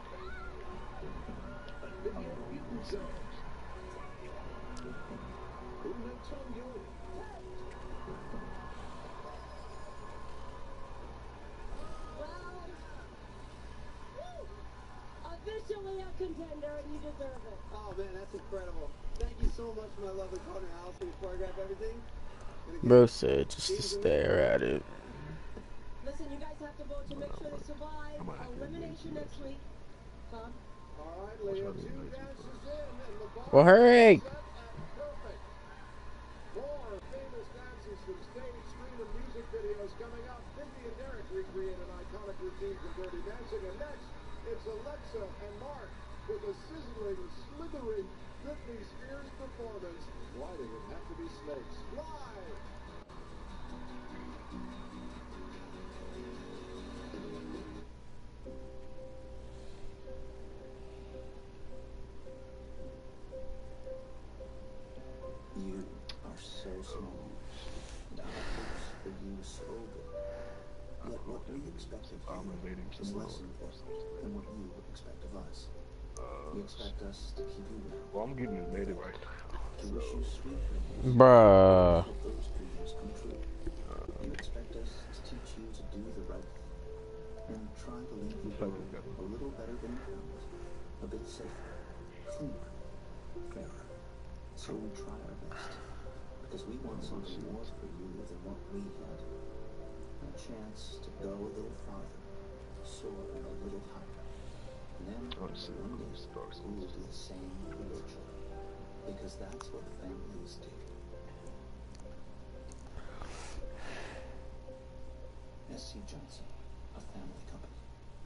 Officially a contender, and you deserve it. Oh man, that's incredible. Thank you so much, my lovely partner Allison, who choreographed everything. Bro said just to stare at it. Listen, you guys have to vote to make sure they survive elimination next week. Huh? All right, Leah, 2 dances in, and the bar Well, hurry! set and perfect. More famous dances from stage, screen, and music videos coming up. Mindy and Derek recreate an iconic routine from Dirty Dancing, and next, it's Alexa and Mark with a sizzling, slithering Britney Spears performance. Why did it have to be snakes? Live! You are so small, and our hopes for you so big. Yet what we expect of I'm you invading is some less more. important than what you expect of us. You expect us to keep you around, Well, I'm getting invaded right now. to wish you sweet dreams, Bruh. let those dreams come true. You expect us to teach you to do the right thing, and try to leave the world a little better than you found it, a bit safer, cleaner, fairer. So we try our best, because we want something more for you than what we had. A chance to go a little farther, soar a little higher. And then, one day, we will do the same with joy, because that's what families do. S.C. Johnson, a family company.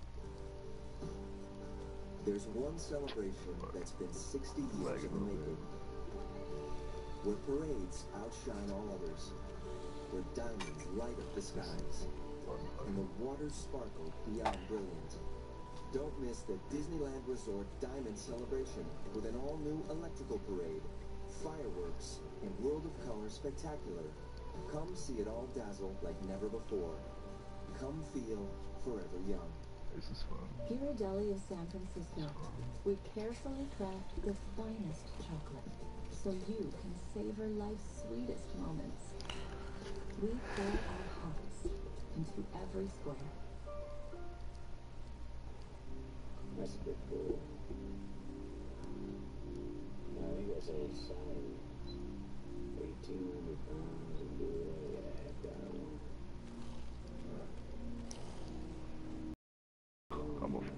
There's one celebration that's been 60 years in the making. Where parades outshine all others. Where diamonds light up the skies. And the waters sparkle beyond brilliant. Don't miss the Disneyland Resort Diamond Celebration with an all-new electrical parade, fireworks, and World of Color spectacular. Come see it all dazzle like never before. Come feel forever young. This is fun. Ghirardelli of San Francisco. We carefully craft the finest chocolate so you can savor life's sweetest moments. We pour our hearts into every square. That's a bit cool. Now you guys are size 1,800 pounds of blue. Yeah, got one. I'm a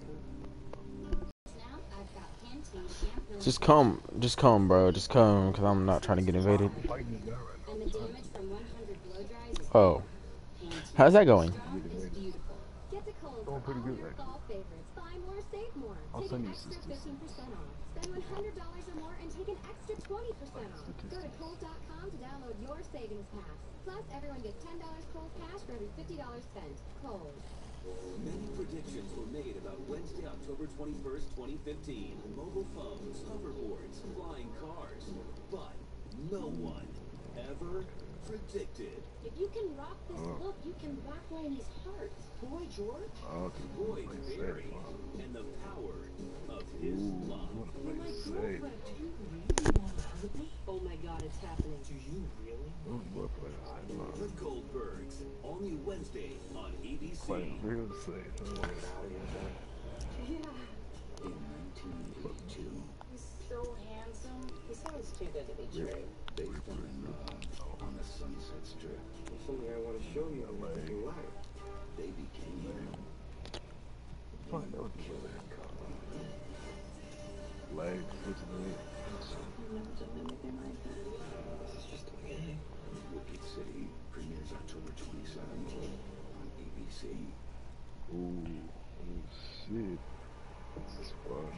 Just come, bro. Just come, because I'm not trying to get invaded. fighting this guy right now. And the damage from 100 blow dries is Oh. How's that going? beautiful. Get to Kohl's Going pretty all good, your actually. fall favorites. Buy more, save more. I'll Take send an you extra statistics. 15% off. Spend $100 or more and take an extra 20% off. Go to Kohl's.com to download your savings pass. Plus, everyone gets $10 Kohl's cash for every $50 spent. Kohl's. Many predictions were made about Wednesday, October 21st, 2015. Mobile phones, hoverboards, flying cars. But no one ever predicted If you can rock this look, you can rock Laney's heart. Boy George? Okay, you Boyd wanna play Barry safe, huh? and the power of his Ooh, love. you wanna play safe. Oh my god, it's happening. Do you really? Those boy playing safe, huh? The Goldbergs, all new Wednesday on ABC. Playing real safe, huh? Yeah. In 1982, He's so handsome. He sounds too good to be true. they fell in love on the Sunset Strip. There's something I want to show you in your life. They became Fine, that was good. Ooh, shit. This is fun.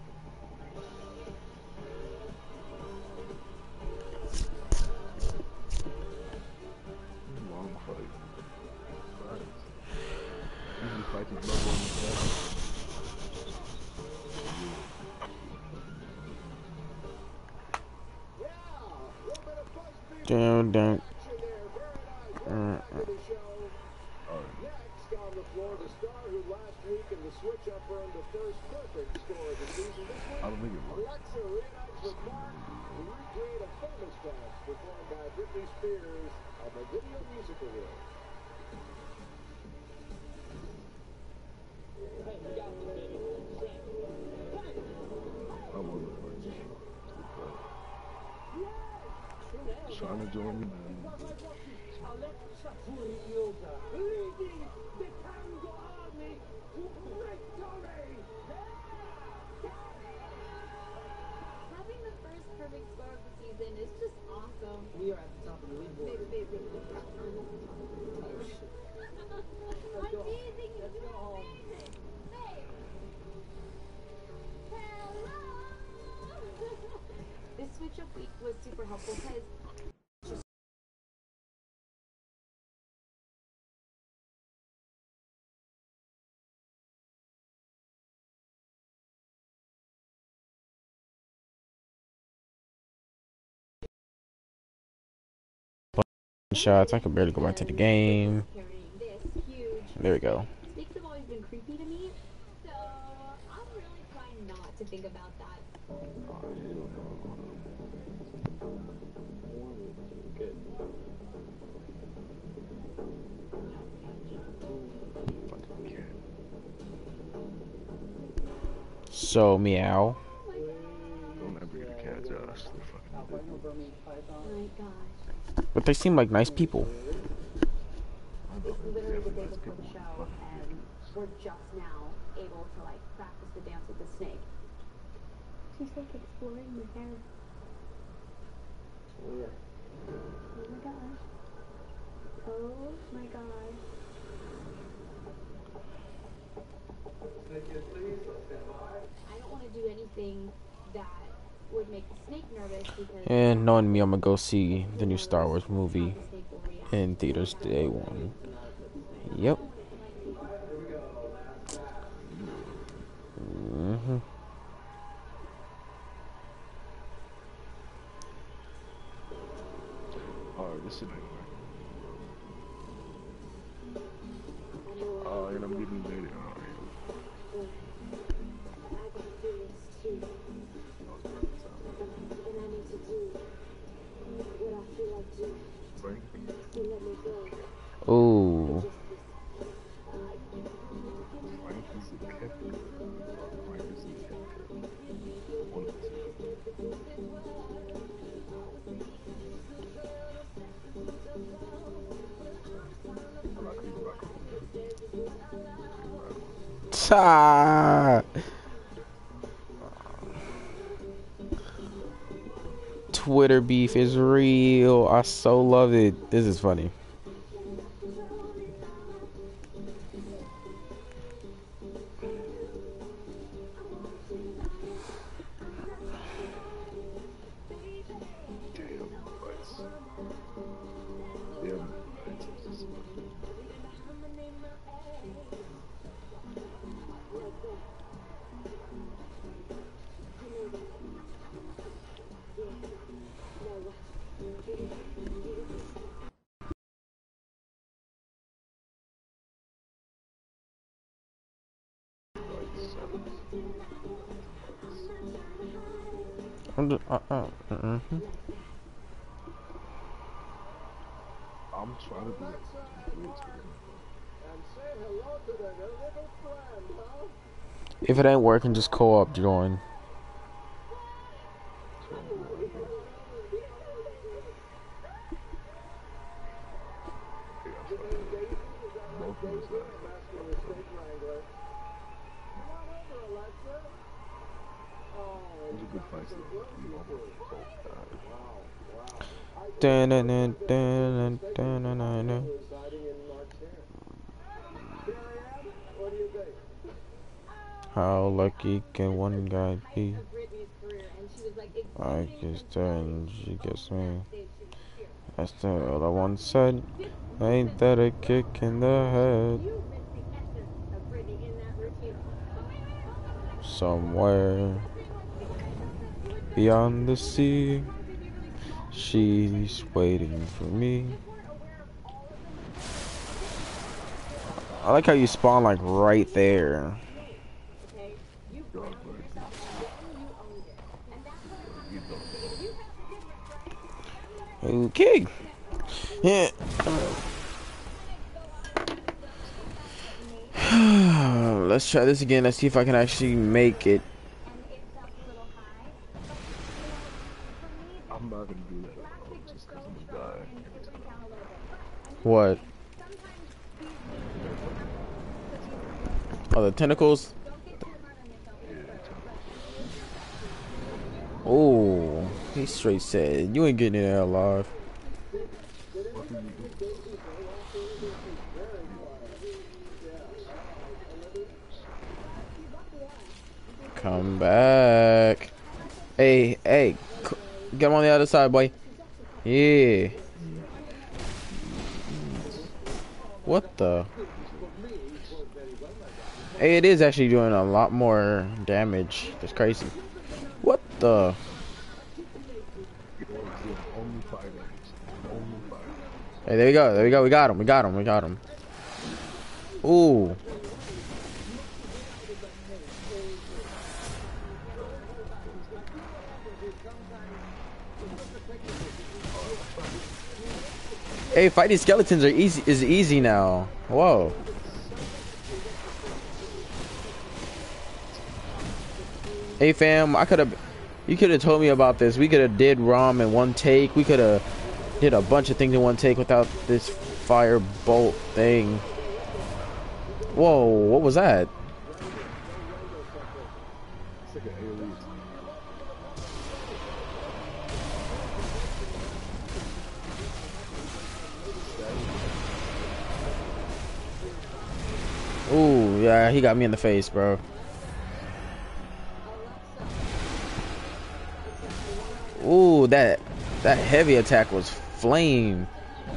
Long fight. Nice. Usually fights his level on the back. Down, down. Next on the floor, the star who last week in the switch-up earned the first perfect score of the season. This week, Alexa reunites with Mark to recreate a famous dance performed by Britney Spears on the Video Music Awards. Trying to join me. Alexa Yoga, leading the Tango Army to victory! Having the first perfect score of the season is just awesome. We are at the top of the leaderboard. Babe. Oh, shit. Let's go. Amazing. Let's go home. Babe. Hello. This switch up week was super helpful because shots. I could barely go back to the game. There we go. snakes have always been creepy to me, so I'm really trying not to think about that. Good. So, meow. Don't ever get a cat, Josh. They're fucking ridiculous. Oh my gosh. But they seem like nice people. It's literally the day before the show, and we're just now able to like practice the dance with the snake. She's like exploring the hair. Weird. Oh my gosh. Oh my gosh. I don't want to do anything that would make the snake nervous because. And knowing me, I'm gonna go see the new Star Wars movie in theaters day one. Yep. Mm-hmm. Alright, this should be alright. And I'm getting ready. Alright. Frank? Ooh. Frank is a cat. Frank is a cat. One of the two. Ta. Twitter beef is real. I so love it. This is funny. I'm trying to do it. If it ain't working, just co-op join. How lucky can one guy be? I guess then she gets me. That's the other one said. Ain't that a kick in the head? Somewhere beyond the sea, she's waiting for me. I like how you spawn like right there. Okay. Yeah. Let's try this again. Let's see if I can actually make it. I'm not gonna do that just because I'm gonna die every time. What? Oh, the tentacles? Oh, he straight said, you ain't getting in there alive. Come back. Hey, hey, get him on the other side, boy. Yeah. What the? Hey, it is actually doing a lot more damage. That's crazy. What the? Hey, there we go. There we go. We got him. We got him. We got him. Ooh. Hey, fighting skeletons are easy. Is easy now. Whoa. Hey fam, you could have told me about this. We could have did ROM in one take. We could have did a bunch of things in one take without this fire bolt thing. Whoa, what was that? Ooh, yeah, he got me in the face, bro. Ooh, that heavy attack was flame.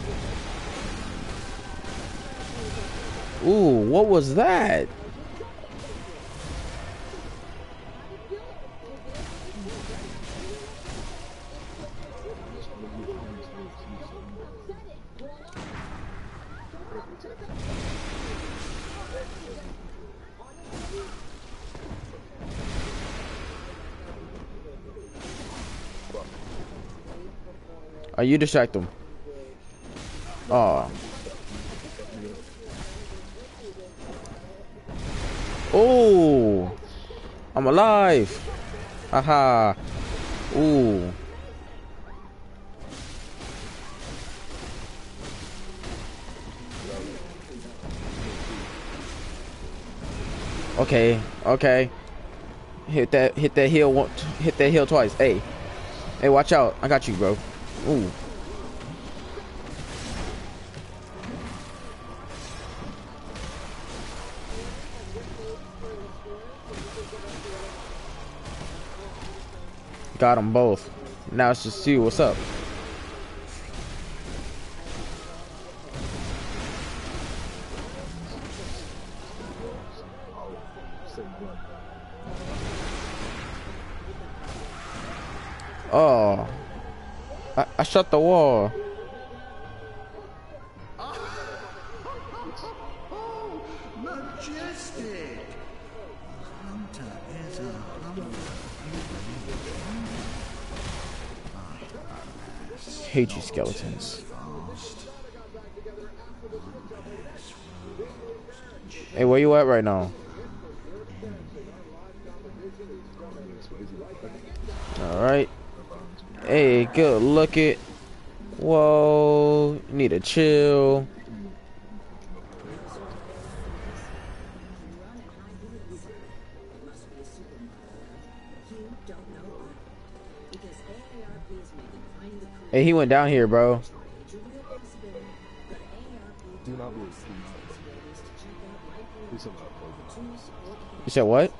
Ooh, what was that? Oh, you distract them. Oh. Oh, I'm alive. Haha. Ooh. Okay. Okay. Hit that hill one. Hit that hill twice. Hey. Hey, watch out. I got you, bro. Ooh. Got them both. Now it's just see what's up. Oh. I shut the wall. Oh, majestic! Hunter is a hunter. Hate you, skeletons. Hey, where you at right now? All right. Hey, good look it. Whoa, need to chill. Hey, he went down here, bro. Do not be a You said what?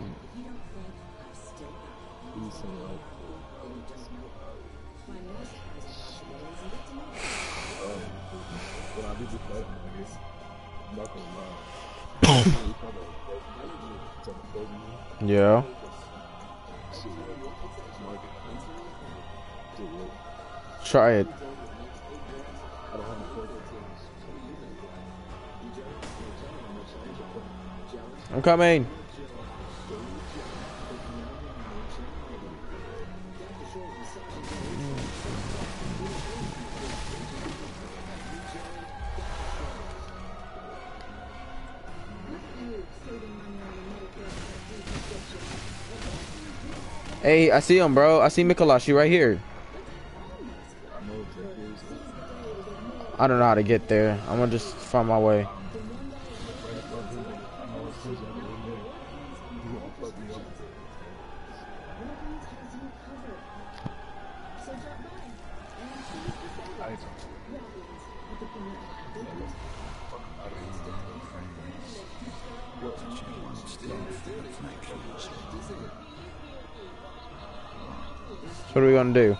Yeah. Try it. I'm coming. Hey, I see him, bro. I see Mikolashi right here. I don't know how to get there. I'm gonna just find my way. So what are we gonna do?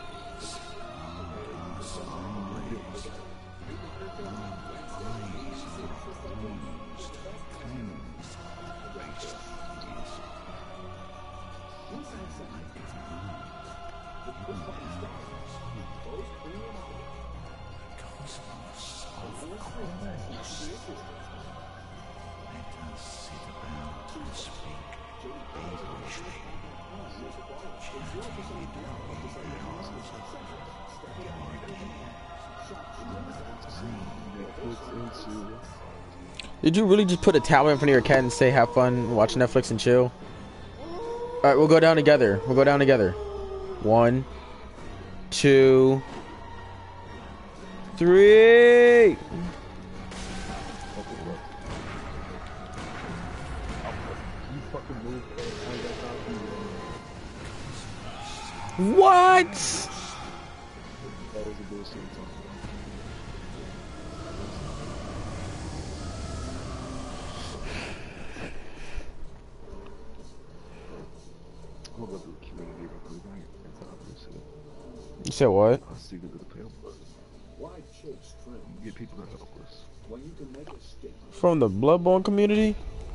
Did you really just put a towel in front of your cat and say have fun, watch Netflix and chill? Alright, we'll go down together. We'll go down together. 1, 2, 3. What? You said what? Get people that help us. From the Bloodborne community?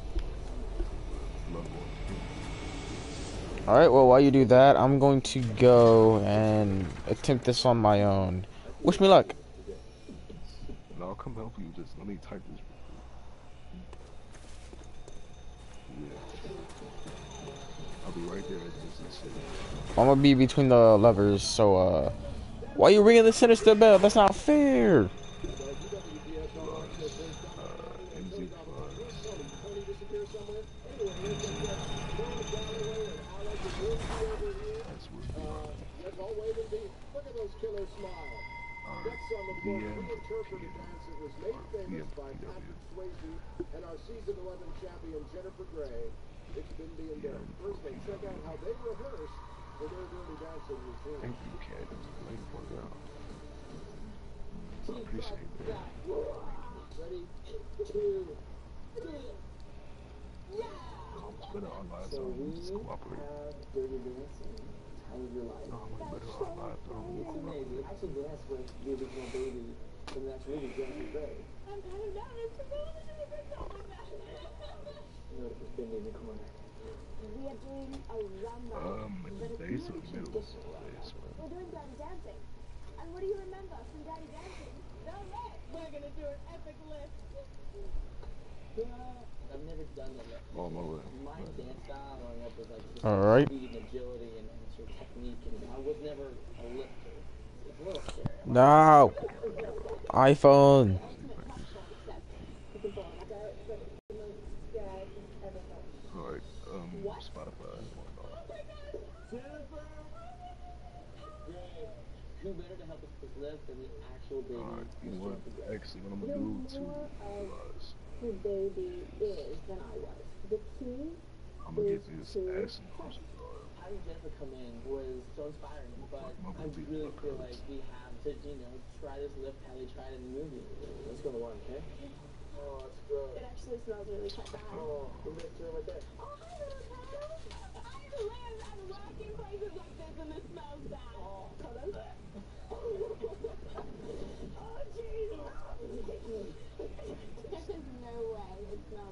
Alright, well, while you do that, I'm going to go and attempt this on my own. Wish me luck. No, I'll come help you. Just let me type this. Yeah. I'll be right there. I'm gonna be between the levers, so, why are you ringing the sinister bell? That's not fair. And our season 11 champion Jennifer Grey. It's been the endeavor. First, they check out how they rehearse for their dirty dancing routine. Thank you, Cat. Way to point out. I appreciate that. Ready? 2, 3. It's better on live, so we just cooperate. Dirty dancing. Time of your life. No, I'm better on live, so we'll cooperate. I should dance with the original baby from that movie, Jennifer Grey. I'm kind of down. It's a little bit of a Notice Bindi in the corner. We are doing a rumba. Days of middle school days, man. We're doing Dirty Dancing. And what do you remember from Dirty Dancing? No lift. We're gonna do an epic lift. I've never done that yet. Oh, my way. My dance style growing up was like just Alright. speed and agility and sort of technique, and I was never a lifter. It's a little scary. No. iPhone. Alright, Spotify. Who better to help us with this lift than the actual baby? Alright, you know what? Actually, what I'm gonna do to Who baby is than I was. The key I'm gonna get this ass and push it. Having Jennifer come in was so inspiring, but I really feel like we have to, try this lift how they tried in the movie. Let's go to one, okay? Oh, that's good. It actually smells really quite bad. Oh.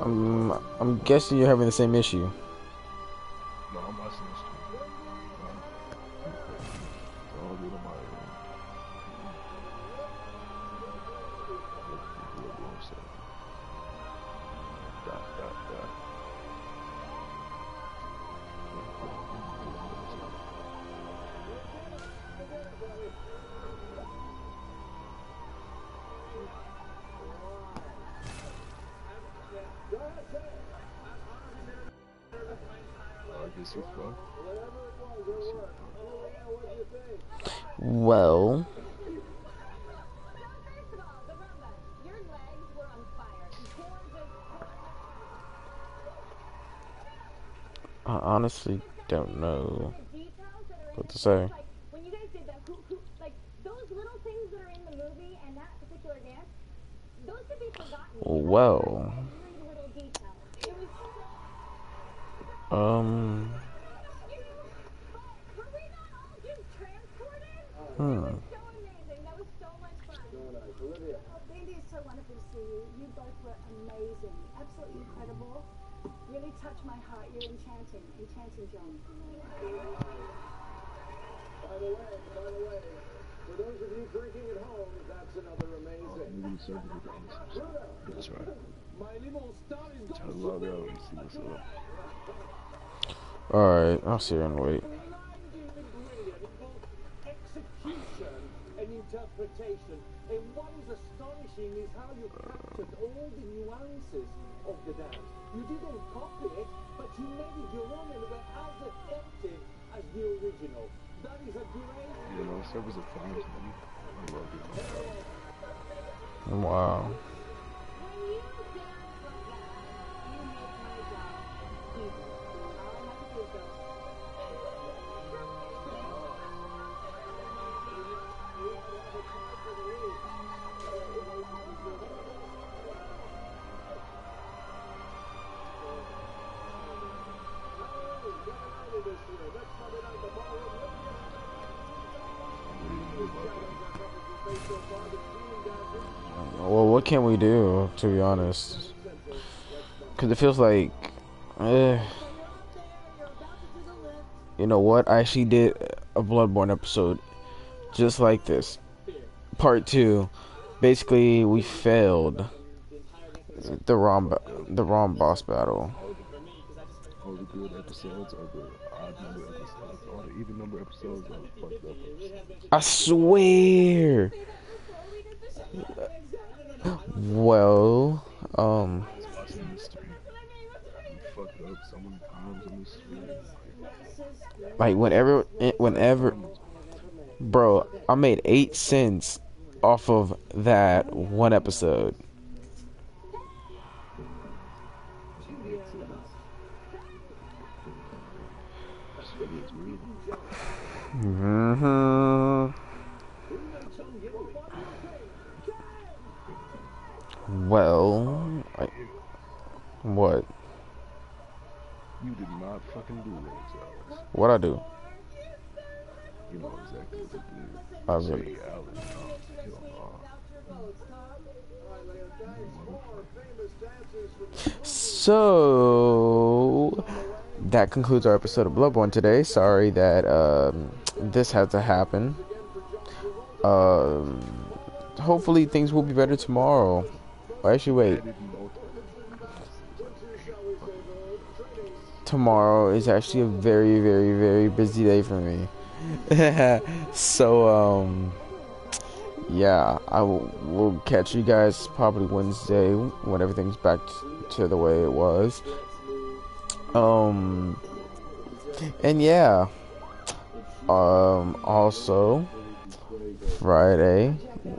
I'm guessing you're having the same issue. No, I'm watching this stream. All good on my end. Well, I honestly don't know what to say. When you guys did that, like those little things that are in the movie and that particular dance, those could be forgotten. Well, That was so much fun. Baby, it's so wonderful to see you. You both were amazing, absolutely incredible. Really touched my heart. You're enchanting, Joan. By the way, for those of you drinking at home, that's another amazing. That's right. My little star is Try to log out and see what's up. alright, I'll sit here and wait. execution and interpretation. And what is astonishing is how you captured all the nuances of the dance. You didn't copy it, but you made it your own and were as effective as the original. That is a great... You know, servers are fine to me. I love it. Wow. Well, what can we do, to be honest? Because it feels like, you know what? I actually did a Bloodborne episode just like this. Part 2. Basically, we failed the wrong boss battle. All the good episodes are the odd number episodes. All the even number episodes are fucked up episodes. I swear. Well, like whenever, bro, I made 8 cents off of that one episode. Well, what? You did not fucking do that, Alex. What'd I do? You know exactly what you did. I really. So that concludes our episode of Bloodborne today. Sorry that this had to happen. Hopefully things will be better tomorrow. Actually, wait. Tomorrow is actually a very, very, very busy day for me. So, yeah, I will catch you guys probably Wednesday when everything's back to the way it was. And yeah, also Friday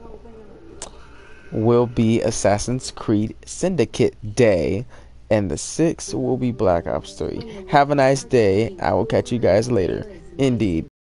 will be Assassin's Creed Syndicate Day, and the 6th will be Black Ops 3. Have a nice day. I will catch you guys later. Indeed.